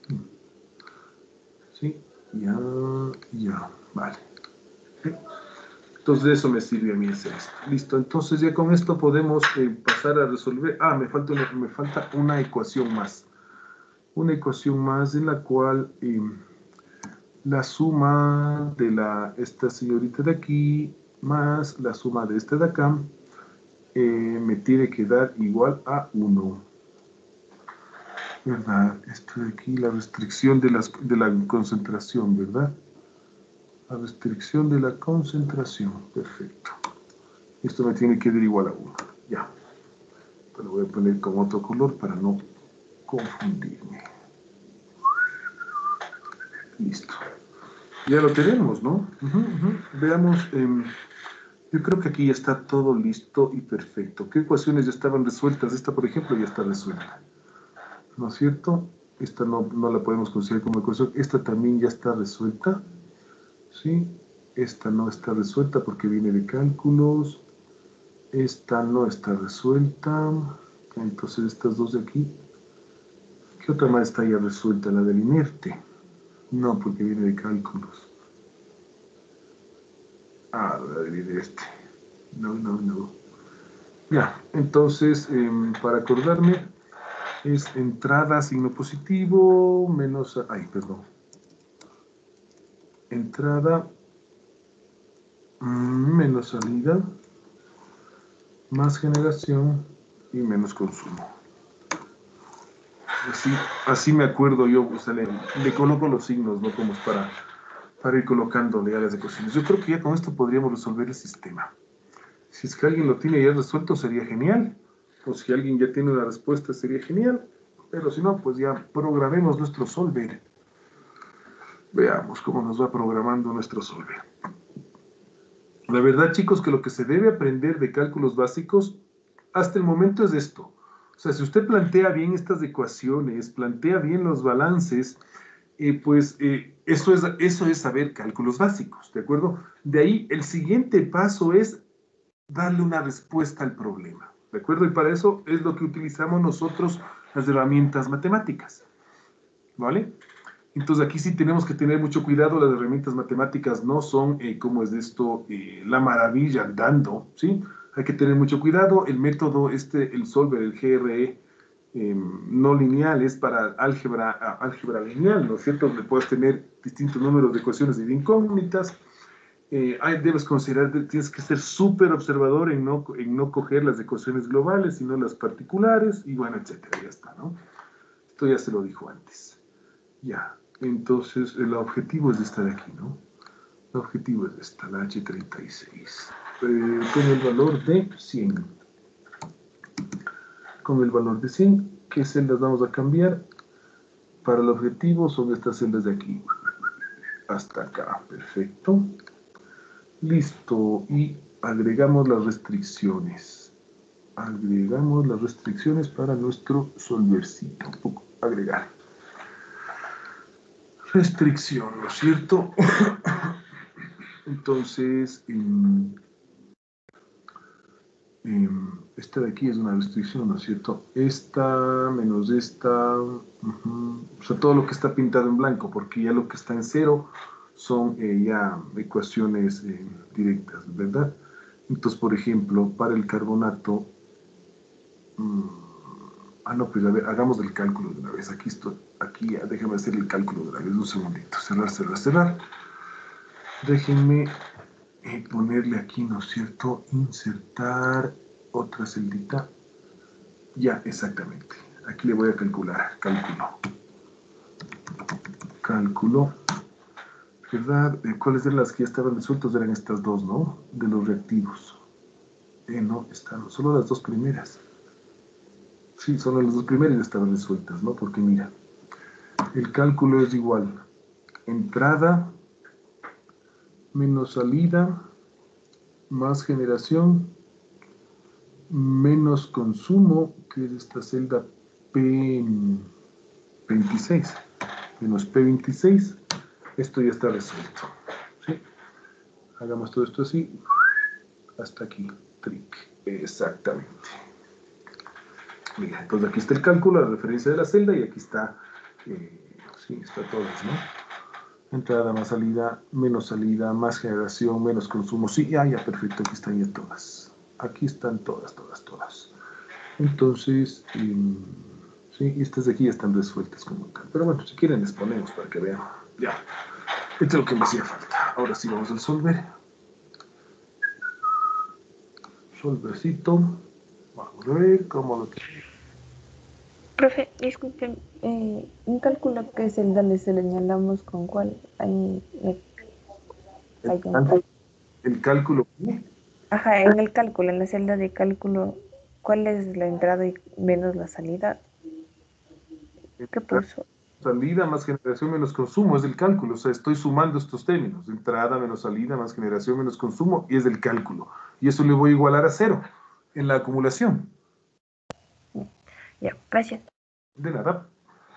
¿Sí? Ya, ya, vale. ¿Sí? Entonces eso me sirve a mí hacer esto. Listo, entonces ya con esto podemos eh, pasar a resolver. Ah, me falta, una, me falta una ecuación más. Una ecuación más en la cual eh, la suma de la, esta señorita de aquí más la suma de esta de acá eh, me tiene que dar igual a uno. ¿Verdad? Esto de aquí, la restricción de, las, de la concentración, ¿verdad? La restricción de la concentración. Perfecto. Esto me tiene que dar igual a uno. Ya. Esto lo voy a poner con otro color para no confundirme. Listo. Ya lo tenemos, ¿no? Uh-huh, uh-huh. Veamos. Eh, yo creo que aquí ya está todo listo y perfecto. ¿Qué ecuaciones ya estaban resueltas? Esta, por ejemplo, ya está resuelta. ¿No es cierto? Esta no, no la podemos considerar como ecuación. Esta también ya está resuelta. ¿Sí? Esta no está resuelta porque viene de cálculos. Esta no está resuelta. Entonces estas dos de aquí. ¿Qué otra más está ya resuelta? La del inerte. No, porque viene de cálculos. Ah, la del este. No, no, no. Ya, entonces, eh, para acordarme, es entrada signo positivo menos... Ay, perdón. Entrada menos salida, más generación y menos consumo. Así, así me acuerdo yo, o sea, le, le coloco los signos, ¿no? Como es para, para ir colocándole a las ecuaciones. Yo creo que ya con esto podríamos resolver el sistema. Si es que alguien lo tiene ya resuelto, sería genial. O si alguien ya tiene una respuesta, sería genial. Pero si no, pues ya programemos nuestro solver. Veamos cómo nos va programando nuestro solver. La verdad, chicos, que lo que se debe aprender de cálculos básicos hasta el momento es esto. O sea, si usted plantea bien estas ecuaciones, plantea bien los balances, eh, pues eh, eso, es, eso es saber cálculos básicos, ¿de acuerdo? De ahí, el siguiente paso es darle una respuesta al problema, ¿de acuerdo? Y para eso es lo que utilizamos nosotros, las herramientas matemáticas, ¿vale? Entonces aquí sí tenemos que tener mucho cuidado, las herramientas matemáticas no son, eh, ¿cómo es esto?, eh, la maravilla andando, ¿sí? Hay que tener mucho cuidado, el método, este, el solver, el G R E, eh, no lineal, es para álgebra, álgebra lineal, ¿no es cierto? Donde puedes tener distintos números de ecuaciones y de incógnitas, eh, hay, debes considerar, tienes que ser súper observador en no, en no coger las ecuaciones globales, sino las particulares, y bueno, etcétera, ya está, ¿no? Esto ya se lo dijo antes. Ya, entonces el objetivo es esta de aquí, ¿no? El objetivo es esta, la H treinta y seis, eh, con el valor de cien. Con el valor de cien, ¿qué celdas vamos a cambiar? Para el objetivo son estas celdas de aquí, hasta acá, perfecto. Listo, y agregamos las restricciones. Agregamos las restricciones para nuestro solvercito. Agregar. restricción, ¿no es cierto? Entonces, eh, eh, esta de aquí es una restricción, ¿no es cierto? Esta menos esta, uh-huh. O sea, todo lo que está pintado en blanco, porque ya lo que está en cero son eh, ya ecuaciones eh, directas, ¿verdad? Entonces, por ejemplo, para el carbonato, um, ah, no, pues a ver, hagamos el cálculo de una vez. Aquí estoy, aquí ya, déjenme hacer el cálculo de una vez, un segundito. Cerrar, cerrar, cerrar. Déjenme eh, ponerle aquí, ¿no es cierto? Insertar otra celdita. Ya, exactamente. Aquí le voy a calcular. Cálculo. Cálculo. ¿Verdad? Eh, ¿Cuáles de las que ya estaban resueltas? Eran estas dos, ¿no? De los reactivos. Eh, no, están solo las dos primeras. Sí, solo las dos primeras ya estaban resueltas, ¿no? Porque mira, el cálculo es igual. Entrada menos salida más generación menos consumo, que es esta celda P veintiséis, menos P veintiséis, esto ya está resuelto, ¿sí? Hagamos todo esto así, hasta aquí, trick, exactamente. Mira, entonces aquí está el cálculo, la referencia de la celda, y aquí está, eh, sí, está todas, ¿no? Entrada más salida, menos salida, más generación, menos consumo, sí, ya, ya, perfecto, aquí están ya todas. Aquí están todas, todas, todas. Entonces, eh, sí, estas de aquí ya están resueltas como tal. Pero bueno, si quieren les ponemos para que vean. Ya, esto es lo que me hacía falta. Ahora sí vamos al solver. Solvercito. Vamos a ver cómo lo tiene. Profe, disculpen, eh, un cálculo que es el donde se le señalamos con cuál. Ahí, eh, El, cálculo, el cálculo. Ajá, en el cálculo, en la celda de cálculo, ¿cuál es la entrada y menos la salida? ¿Qué puso? Salida más generación menos consumo, es el cálculo. O sea, estoy sumando estos términos. Entrada menos salida más generación menos consumo, y es el cálculo. Y eso le voy a igualar a cero en la acumulación. Ya, gracias. De nada.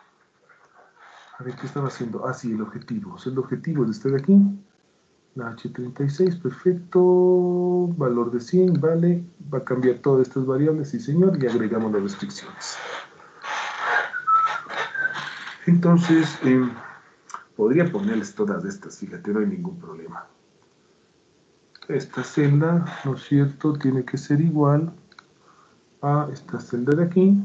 A ver, ¿qué estaba haciendo? Ah, sí, el objetivo. O sea, el objetivo es este de aquí. La H treinta y seis, perfecto. Valor de cien, vale. Va a cambiar todas estas variables, sí señor, y agregamos las restricciones. Entonces, eh, podría ponerles todas estas, fíjate, no hay ningún problema. Esta celda, ¿no es cierto?, tiene que ser igual a esta celda de aquí.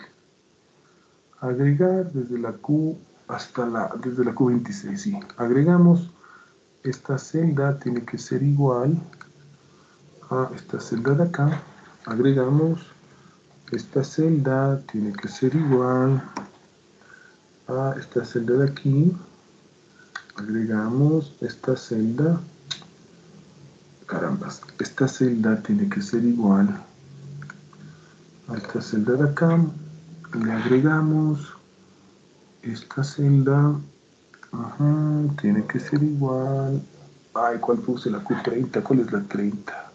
Agregar desde la Q hasta la, desde la Q veintiséis, sí. Agregamos. Esta celda tiene que ser igual a esta celda de acá. Agregamos. Esta celda tiene que ser igual a esta celda de aquí. Agregamos esta celda. Carambas. Esta celda tiene que ser igual a esta celda de acá. Le agregamos esta celda. Ajá, tiene que ser igual. Ay, ¿cuál puse? La Q treinta. ¿Cuál es la treinta?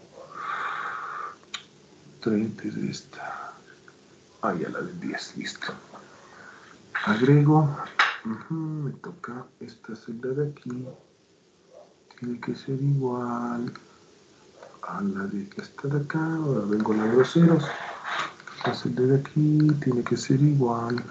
treinta es esta. Ah, ya la del diez, listo. Agrego. Uh-huh, me toca esta celda de aquí. Tiene que ser igual a la de esta de acá. Ahora vengo a los groseros. Esta celda de aquí tiene que ser igual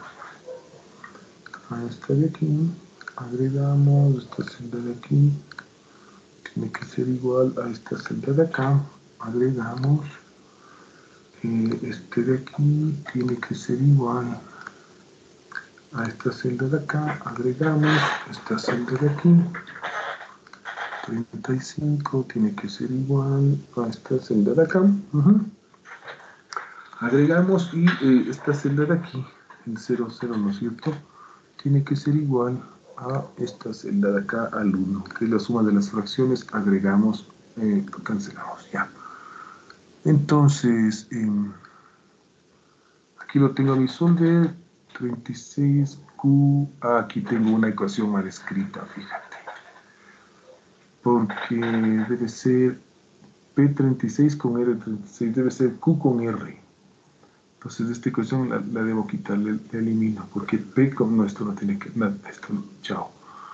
a esta de aquí. Agregamos esta celda de aquí. Tiene que ser igual a esta celda de acá. Agregamos. Eh, este de aquí tiene que ser igual a esta celda de acá. Agregamos esta celda de aquí. treinta y cinco tiene que ser igual a esta celda de acá. Uh-huh. Agregamos y eh, esta celda de aquí, el cero, cero, ¿no es cierto? Tiene que ser igual a esta celda de acá al uno, que es la suma de las fracciones. Agregamos, eh, cancelamos, ya. Entonces, eh, aquí lo tengo a mi solver, treinta y seis Q, ah, aquí tengo una ecuación mal escrita, fíjate. Porque debe ser P treinta y seis con R treinta y seis, debe ser Q con R. Entonces esta ecuación la, la debo quitar, la elimino, porque P con, no, esto no tiene que, nada, esto no, chao.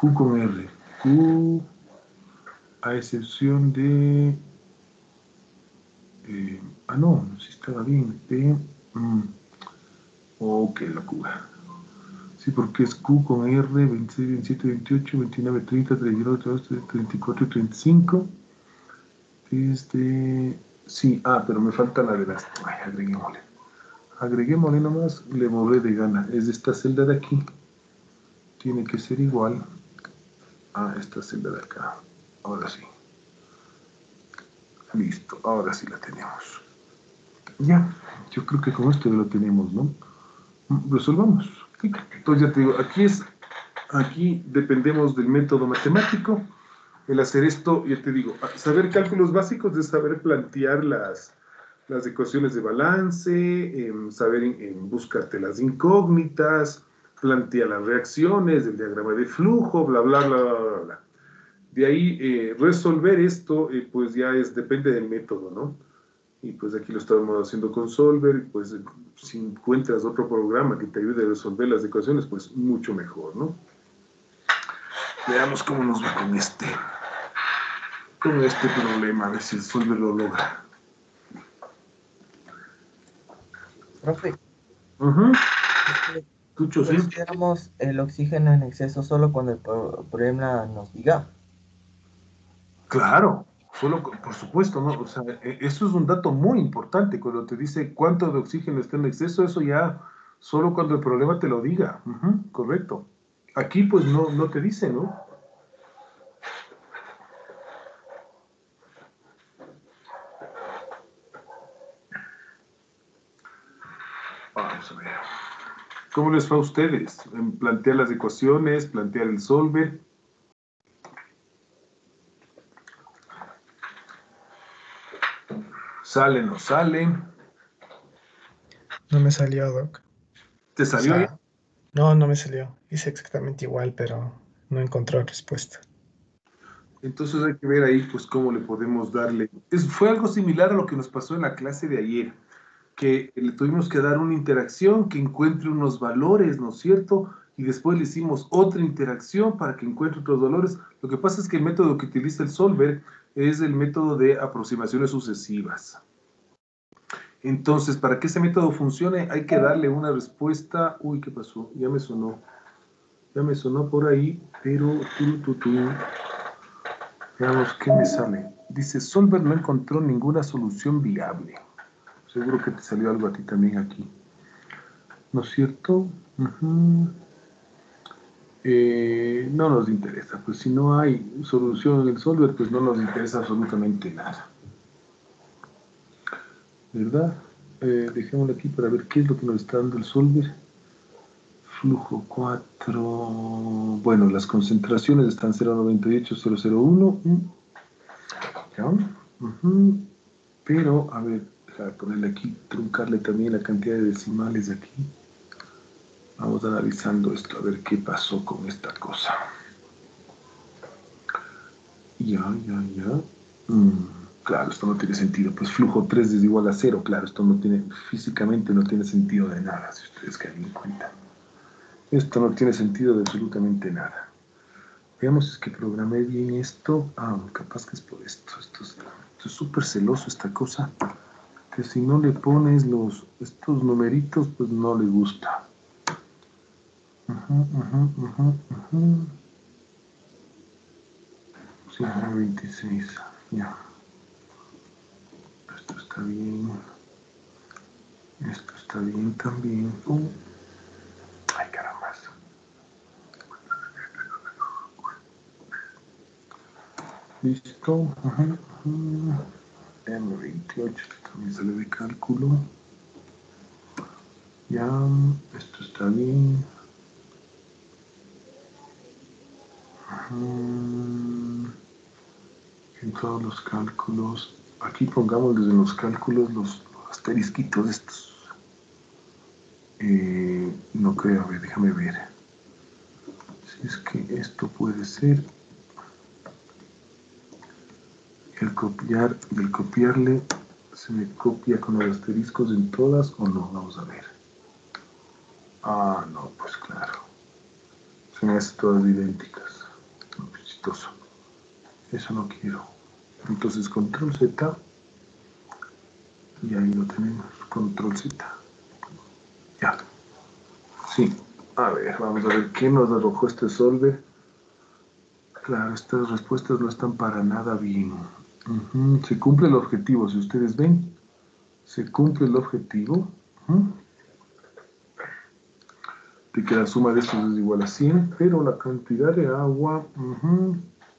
Q con R. Q, a excepción de... Eh, ah, no, sí estaba bien. P, mm, ok, la Q. Sí, porque es Q con R, veintiséis, veintisiete, veintiocho, veintinueve, treinta, treinta y uno, treinta y cuatro, treinta y cinco. Desde... Sí, ah, pero me falta la de las... Ay, agreguémosle. Agreguémosle nomás, le borré de gana. Es de esta celda de aquí. Tiene que ser igual a esta celda de acá. Ahora sí. Listo, ahora sí la tenemos. Ya, yo creo que con esto ya lo tenemos, ¿no? Resolvamos. Entonces ya te digo, aquí es, aquí dependemos del método matemático. El hacer esto, ya te digo, saber cálculos básicos es saber plantear las, las ecuaciones de balance, eh, saber en, en buscarte las incógnitas, plantear las reacciones, el diagrama de flujo, bla, bla, bla, bla, bla, bla. De ahí, eh, resolver esto, eh, pues ya es, depende del método, ¿no? Y pues aquí lo estamos haciendo con Solver, pues si encuentras otro programa que te ayude a resolver las ecuaciones, pues mucho mejor, ¿no? Veamos cómo nos va con este, con este problema, a ver si el Solver lo logra. Profe, Uh-huh. ¿Escucho, sí? Consideramos el oxígeno en exceso solo cuando el pro problema nos diga. Claro, solo, por supuesto, ¿no? O sea, eso es un dato muy importante. Cuando te dice cuánto de oxígeno está en exceso, eso ya solo cuando el problema te lo diga. Uh-huh, correcto. Aquí, pues, no, no te dice, ¿no? Vamos a ver. ¿Cómo les fue a ustedes? En plantear las ecuaciones, plantear el solver. ¿Sale, no sale? No me salió, Doc. ¿Te salió? O sea, no, no me salió. Hice exactamente igual, pero no encontró respuesta. Entonces hay que ver ahí, pues, cómo le podemos darle. Es, fue algo similar a lo que nos pasó en la clase de ayer, que le tuvimos que dar una interacción que encuentre unos valores, ¿no es cierto? Y después le hicimos otra interacción para que encuentre otros valores. Lo que pasa es que el método que utiliza el solver es el método de aproximaciones sucesivas. Entonces, para que ese método funcione, hay que darle una respuesta. Uy, ¿qué pasó? Ya me sonó. Ya me sonó por ahí, pero... Tu, tu, tu. Veamos qué me sale. Dice, Solver no encontró ninguna solución viable. Seguro que te salió algo a ti también aquí. ¿No es cierto? Uh-huh. eh, no nos interesa. Pues si no hay solución en el Solver, pues no nos interesa absolutamente nada. ¿Verdad? Eh, dejémoslo aquí para ver qué es lo que nos está dando el Solver. Flujo cuatro. Bueno, las concentraciones están cero punto noventa y ocho cero cero uno. ¿Ya? Uh-huh. Pero, a ver, déjame ponerle aquí, truncarle también la cantidad de decimales de aquí. Vamos analizando esto, a ver qué pasó con esta cosa. Ya, ya, ya. Mm, claro, esto no tiene sentido. Pues flujo tres es igual a cero. Claro, esto no tiene, físicamente no tiene sentido de nada, si ustedes caen en cuenta. Esto no tiene sentido de absolutamente nada. Veamos si es que programé bien esto. Ah, capaz que es por esto. Esto es súper celoso esta cosa. Que si no le pones los, estos numeritos, pues no le gusta. Uh-huh, uh-huh, uh-huh, uh-huh. ciento veintiséis, ya. Esto está bien. Esto está bien también. Uh. Ay, caramba. Listo. Uh-huh, uh-huh. M veintiocho, que también sale de cálculo. Ya, esto está bien. Uh-huh. En todos los cálculos. Aquí pongamos desde los cálculos los, los asterisquitos estos. Eh, no creo, a ver, déjame ver. Si es que esto puede ser. El copiar, el copiarle, ¿se me copia con los asteriscos en todas o no? Vamos a ver. Ah, no, pues claro. Se me hacen todas idénticas. chistoso. Eso no quiero. Entonces, control Z. Y ahí lo tenemos. Control Z. Ya. Sí. A ver, vamos a ver qué nos arrojó este solver. Claro, estas respuestas no están para nada bien. Uh-huh. Se cumple el objetivo, si ustedes ven. Se cumple el objetivo. Uh-huh. De que la suma de estos es igual a cien, pero la cantidad de agua... Uh-huh.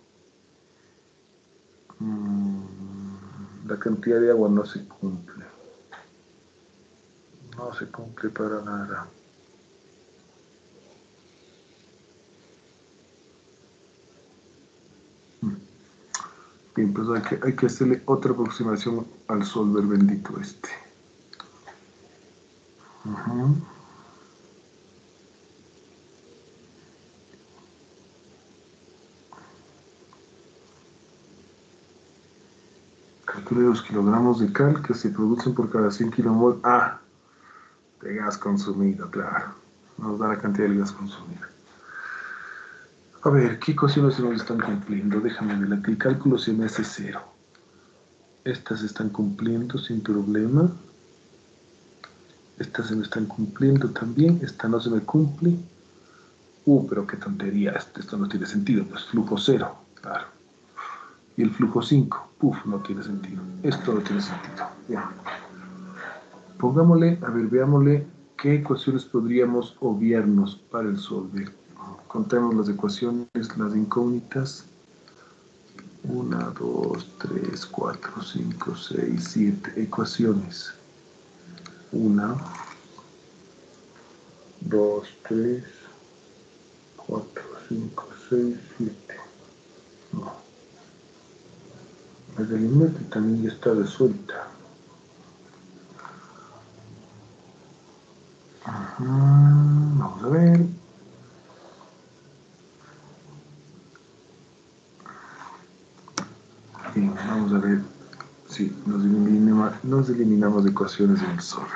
mm, la cantidad de agua no se cumple. No se cumple para nada. Bien, pues hay que, hay que hacerle otra aproximación al solver bendito este. Uh-huh. Calcule los kilogramos de cal que se producen por cada cien kilomol ah, de gas consumido, claro. Nos da la cantidad de gas consumido. A ver, ¿qué ecuaciones se nos están cumpliendo? Déjame ver, aquí el cálculo se me hace cero. Estas se están cumpliendo sin problema. Estas se me están cumpliendo también. Esta no se me cumple. Uh, pero qué tontería. Esto no tiene sentido. Pues flujo cero, claro. Y el flujo cinco. Puf, no tiene sentido. Esto no tiene sentido. Bien. Pongámosle, a ver, veámosle qué ecuaciones podríamos obviarnos para el solver. Contemos las ecuaciones, las incógnitas. una, dos, tres, cuatro, cinco, seis, siete ecuaciones. una, dos, tres, cuatro, cinco, seis, siete. No. La del límite también ya está resuelta. Ajá. Vamos a ver. Bien, vamos a ver. Sí, nos, elimina, nos eliminamos ecuaciones en el solver.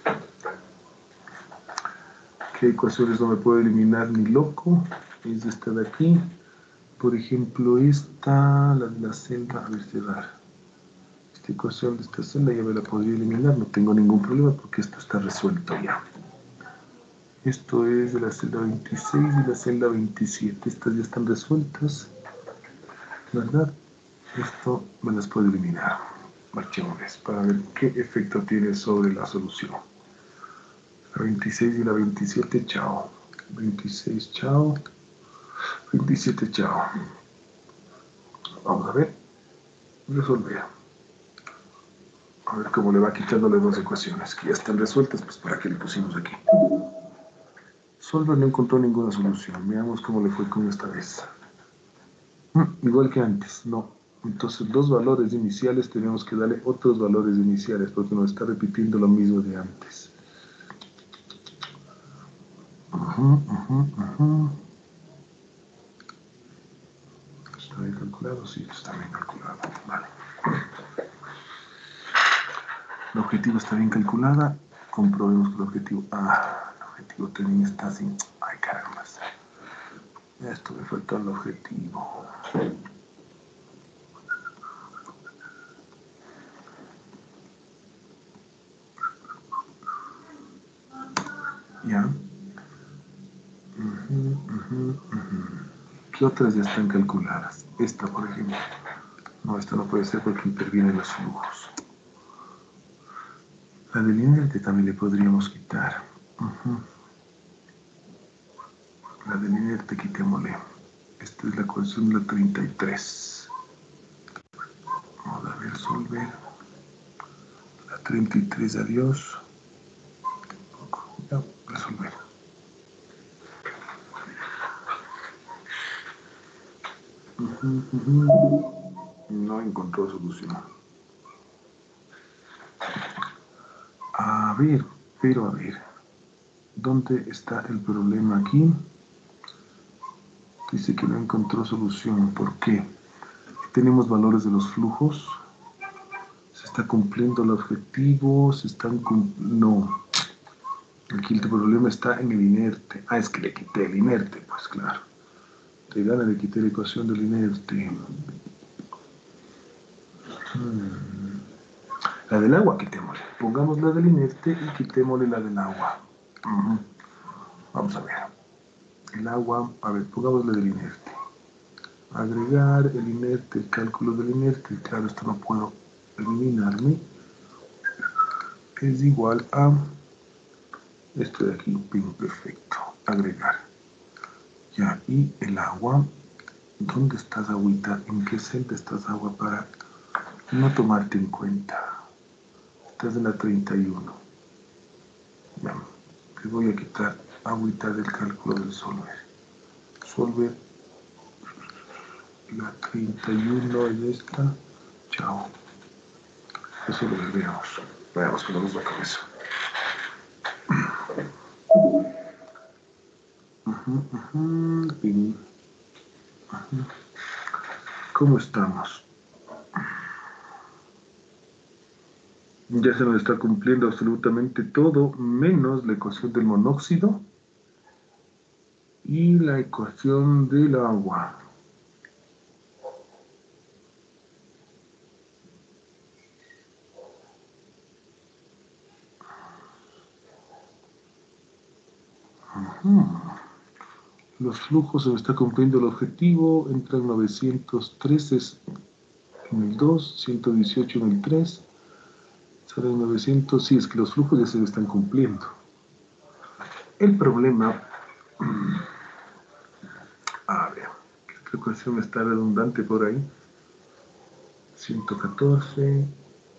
¿Qué ecuaciones no me puedo eliminar ni loco? Es esta de aquí. Por ejemplo, esta, la de la celda. A ver, cerrar. Esta ecuación de esta celda ya me la podría eliminar. No tengo ningún problema porque esto está resuelto ya. Esto es de la celda veintiséis y la celda veintisiete. Estas ya están resueltas, ¿verdad? Esto me las puedo eliminar. Marchémosles para ver qué efecto tiene sobre la solución. La veintiséis y la veintisiete, chao. veintiséis, chao. veintisiete, chao. Vamos a ver. Resolver. A ver cómo le va quitando las dos ecuaciones que ya están resueltas, pues para qué le pusimos aquí. Solver no encontró ninguna solución. Veamos cómo le fue con esta vez. Mm, igual que antes, no. Entonces, los valores iniciales tenemos que darle otros valores iniciales porque nos está repitiendo lo mismo de antes. Uh-huh, uh-huh, uh-huh. ¿Está bien calculado? Sí, está bien calculado. Vale. El objetivo está bien calculada. Comprobemos que el objetivo... Ah, el objetivo también está así. Ay, caramba. Esto me faltó el objetivo. Ya. Uh-huh, uh-huh, uh-huh. ¿Qué otras ya están calculadas? Esta, por ejemplo. No, esta no puede ser porque intervienen los flujos. La del inerte también le podríamos quitar. Uh-huh. La del inerte quitémosle. Esta es la ecuación de la treinta y tres. Vamos a resolver. La treinta y tres, adiós. No, resolver. Uh-huh, uh-huh. No encontró solución. A ver, pero a ver. ¿Dónde está el problema aquí? Dice que no encontró solución. ¿Por qué? Tenemos valores de los flujos. ¿Se está cumpliendo el objetivo? ¿Se están cumpliendo? No. Aquí el problema está en el inerte. Ah, es que le quité el inerte, pues claro. inerte. Gana, le quité la ecuación del inerte. Hmm. La del agua, quitémosle. Pongamos la del inerte y quitémosle la del agua. Uh-huh. Vamos a ver. El agua, a ver, pongamos la del inerte. Agregar el inerte, el cálculo del inerte. Claro, esto no puedo eliminarme. Es igual a esto de aquí. Pin, perfecto. Agregar. Ya, y el agua. ¿Dónde estás, agüita? ¿En qué celda estás, agua? Para no tomarte en cuenta. Estás en la treinta y uno. Ya, te voy a quitar agüita del cálculo del solver. Solver. La treinta y uno y esta. Chao. Eso lo veamos. Veamos que no nos va con eso. Uh-huh, uh-huh. Bien. Uh-huh. ¿Cómo estamos? Ya se nos está cumpliendo absolutamente todo, menos la ecuación del monóxido y la ecuación del agua. Uh-huh. Los flujos, se me está cumpliendo el objetivo, entran novecientos trece en el dos, ciento dieciocho en el tres, salen novecientos, sí, es que los flujos ya se me están cumpliendo. El problema, a ver, esta ecuación está redundante por ahí, ciento catorce,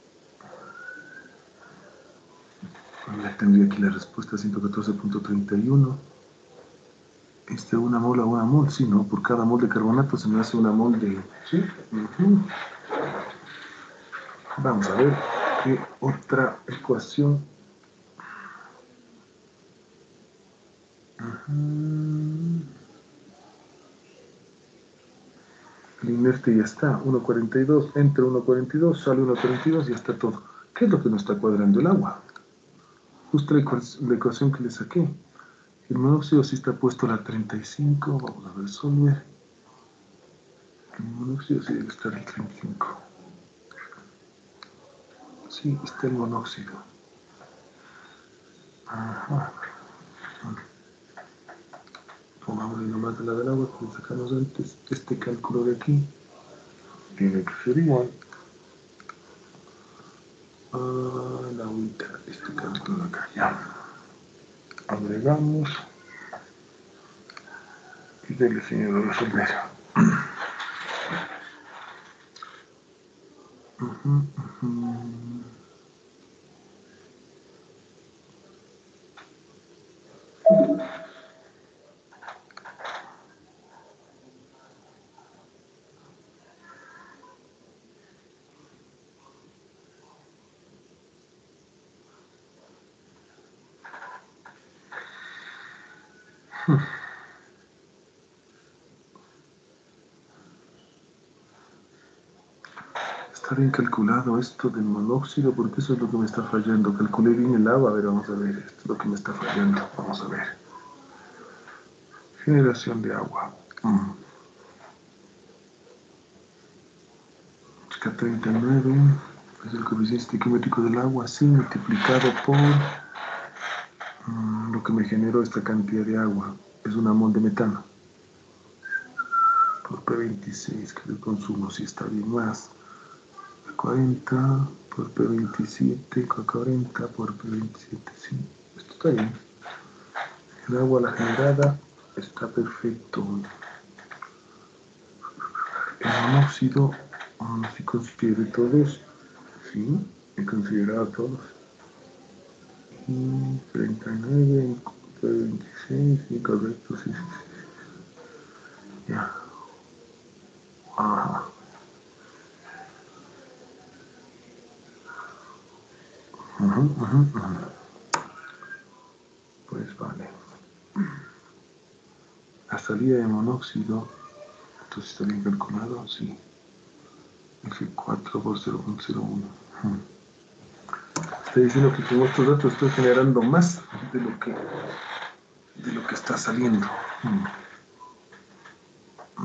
ya tendría aquí la respuesta, ciento catorce punto treinta y uno. Este, una mol a una mol, sí, ¿no? Por cada mol de carbonato se me hace una mol de... ¿Sí? Uh-huh. Vamos a ver qué otra ecuación. Uh-huh. El inerte ya está, uno cuarenta y dos, entra uno cuarenta y dos, sale uno cuarenta y dos y ya está todo. ¿Qué es lo que nos está cuadrando el agua? Justo la, ecu la ecuación que le saqué. El monóxido sí está puesto a la treinta y cinco, vamos a ver, solver. El monóxido sí debe estar en treinta y cinco. Sí, está el monóxido. Ajá. Pongámosle nomás de la del agua que le sacamos antes. Este cálculo de aquí tiene que ser igual a la agüita. Este cálculo de acá, ya. Agregamos. Y dele, señor, a resolver. Uh-huh, uh-huh. Hmm. Está bien calculado esto del monóxido, porque eso es lo que me está fallando. Calculé bien el agua, a ver, vamos a ver, esto es lo que me está fallando. Vamos a ver. Generación de agua. Mm. K treinta y nueve es el coeficiente estequiométrico del agua, así multiplicado por mm, lo que me generó esta cantidad de agua. Es una mol de metano. Por P veintiséis, que el consumo sí está bien más. cuarenta por P veintisiete, cuarenta por P veintisiete, sí, esto está bien. El agua, la generada, está perfecto. El monóxido, um, si considere todos, sí, he considerado todos. Y treinta y nueve, P veintiséis, sí, correcto, sí, sí, sí. Ya. Ajá. Ajá, ajá, ajá. Pues vale. La salida de monóxido, entonces está bien calculado, sí. F cuatro por cero punto cero uno. Hmm. Está diciendo que con estos datos estoy generando más de lo que, de lo que está saliendo. Hmm.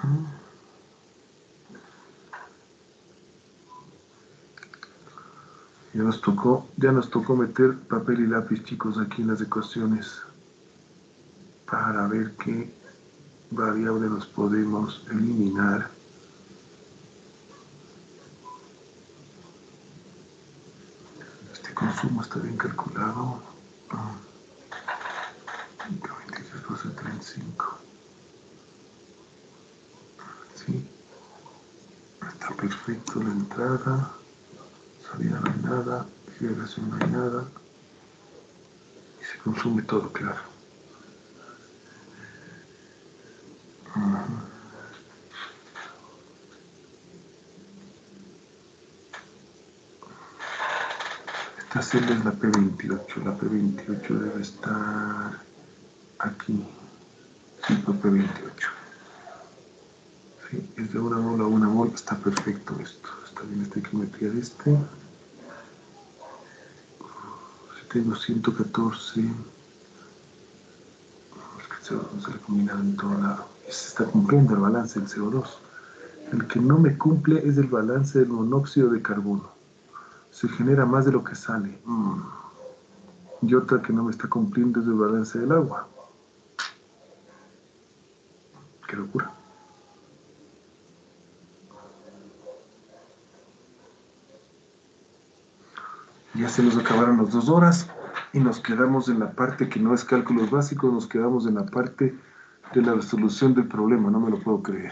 Ya nos tocó, ya nos tocó meter papel y lápiz, chicos, aquí en las ecuaciones para ver qué variable nos podemos eliminar. Este consumo está bien calculado. veintidós por treinta y cinco. Sí. Está perfecto la entrada. Salida no hay nada. Generación no hay nada. Y se consume todo, claro. Uh-huh. Esta celda es la P veintiocho. La P veintiocho debe estar aquí. Sí, P veintiocho. Sí, es de una mol a una mol. Está perfecto esto. Está bien esta equimetría de este. Si tengo ciento catorce. Es que el C O dos no se le combina en todo lado. Y se está cumpliendo el balance del C O dos. El que no me cumple es el balance del monóxido de carbono. Se genera más de lo que sale. Mm. Y otra que no me está cumpliendo es el balance del agua. Qué locura. Ya se nos acabaron las dos horas y nos quedamos en la parte que no es cálculos básicos, nos quedamos en la parte de la resolución del problema, no me lo puedo creer.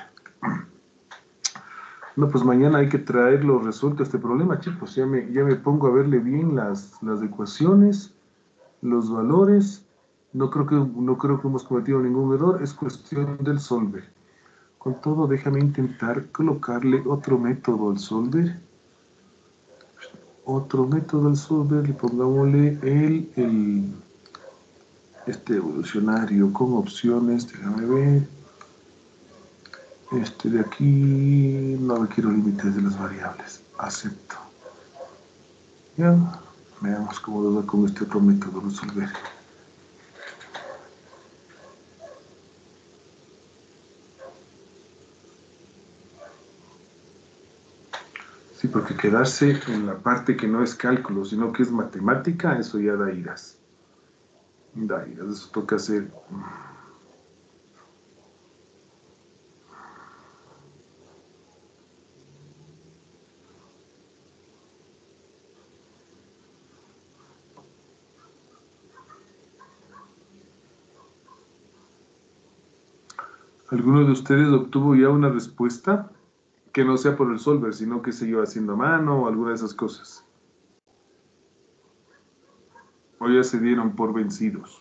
No, pues mañana hay que traerlo resuelto este problema, chicos. Ya me, ya me pongo a verle bien las, las ecuaciones, los valores. No creo, que, no creo que hemos cometido ningún error, es cuestión del solver. Con todo, déjame intentar colocarle otro método al solver. Otro método al solver, le pongámosle el, el este evolucionario con opciones, déjame ver. Este de aquí, no me quiero límites de las variables, acepto. Ya, veamos cómo lo da con este otro método resolver. Sí, porque quedarse en la parte que no es cálculo, sino que es matemática, eso ya da iras. Da iras, eso toca hacer. ¿Alguno de ustedes obtuvo ya una respuesta? Que no sea por el solver, sino que se iba haciendo a mano o alguna de esas cosas. O ya se dieron por vencidos.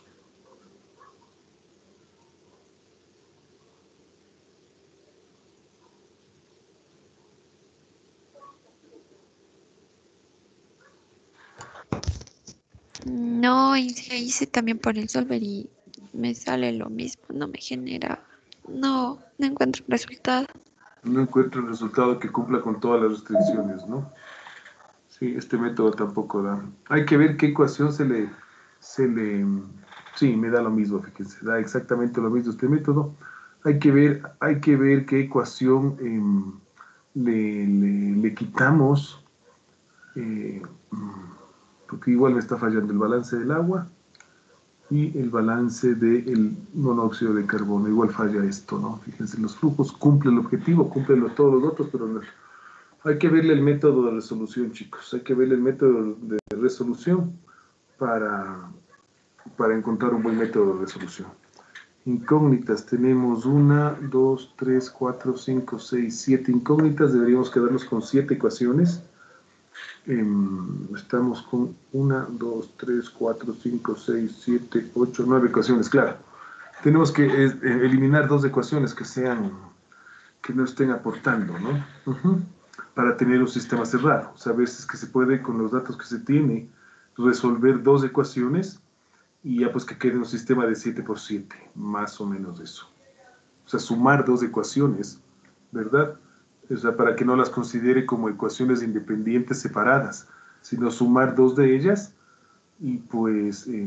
No, hice, hice también por el solver y me sale lo mismo, no me genera, no, no encuentro resultado. No encuentro el resultado que cumpla con todas las restricciones, ¿no? Sí, este método tampoco da. Hay que ver qué ecuación se le, se le... Sí, me da lo mismo, fíjense, da exactamente lo mismo este método. Hay que ver, hay que ver qué ecuación eh, le, le, le quitamos, eh, porque igual me está fallando el balance del agua y el balance del monóxido de carbono. Igual falla esto, ¿no? Fíjense, los flujos cumplen el objetivo, cumplen todos los otros, pero no. Hay que verle el método de resolución, chicos. Hay que verle el método de resolución para, para encontrar un buen método de resolución. Incógnitas, tenemos una, dos, tres, cuatro, cinco, seis, siete incógnitas. Deberíamos quedarnos con siete ecuaciones. Eh, estamos con una, dos, tres, cuatro, cinco, seis, siete, ocho, nueve ecuaciones, claro. Tenemos que eh, eliminar dos ecuaciones que sean, que no estén aportando, ¿no? Uh-huh. Para tener un sistema cerrado. O sea, a veces que se puede, con los datos que se tiene, resolver dos ecuaciones y ya pues que quede un sistema de siete por siete, más o menos eso. O sea, sumar dos ecuaciones, ¿verdad? O sea, para que no las considere como ecuaciones independientes separadas, sino sumar dos de ellas y pues eh,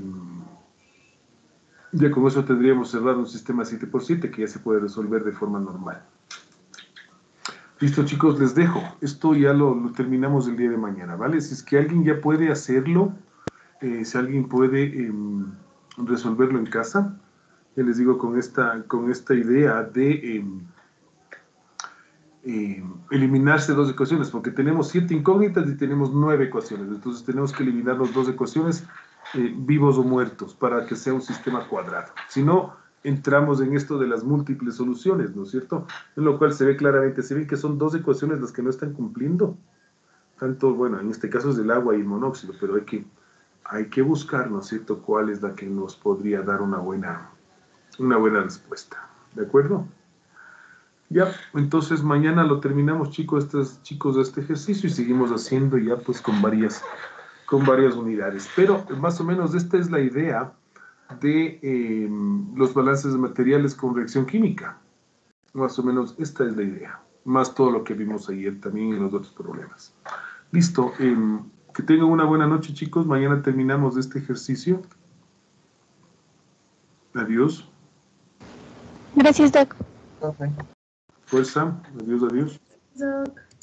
ya con eso tendríamos cerrado un sistema siete por siete que ya se puede resolver de forma normal. Listo, chicos, les dejo. Esto ya lo, lo terminamos el día de mañana, ¿vale? Si es que alguien ya puede hacerlo, eh, si alguien puede eh, resolverlo en casa, ya les digo con esta, con esta idea de eh, eh, eliminarse dos ecuaciones, porque tenemos siete incógnitas y tenemos nueve ecuaciones. Entonces tenemos que eliminar las dos ecuaciones, eh, vivos o muertos, para que sea un sistema cuadrado. Si no, entramos en esto de las múltiples soluciones, ¿no es cierto? En lo cual se ve claramente, se ve que son dos ecuaciones las que no están cumpliendo. Tanto, bueno, en este caso es el agua y el monóxido, pero hay que, hay que buscar, ¿no es cierto?, cuál es la que nos podría dar una buena, una buena respuesta. ¿De acuerdo? Ya, entonces mañana lo terminamos, chicos, estos, chicos, de este ejercicio y seguimos haciendo ya pues con varias, con varias unidades. Pero más o menos esta es la idea de eh, los balances de materiales con reacción química. Más o menos esta es la idea. Más todo lo que vimos ayer también en los otros problemas. Listo. Eh, que tengan una buena noche, chicos. Mañana terminamos este ejercicio. Adiós. Gracias, Doc. Profe. Fuerza. Adiós, adiós. Doc.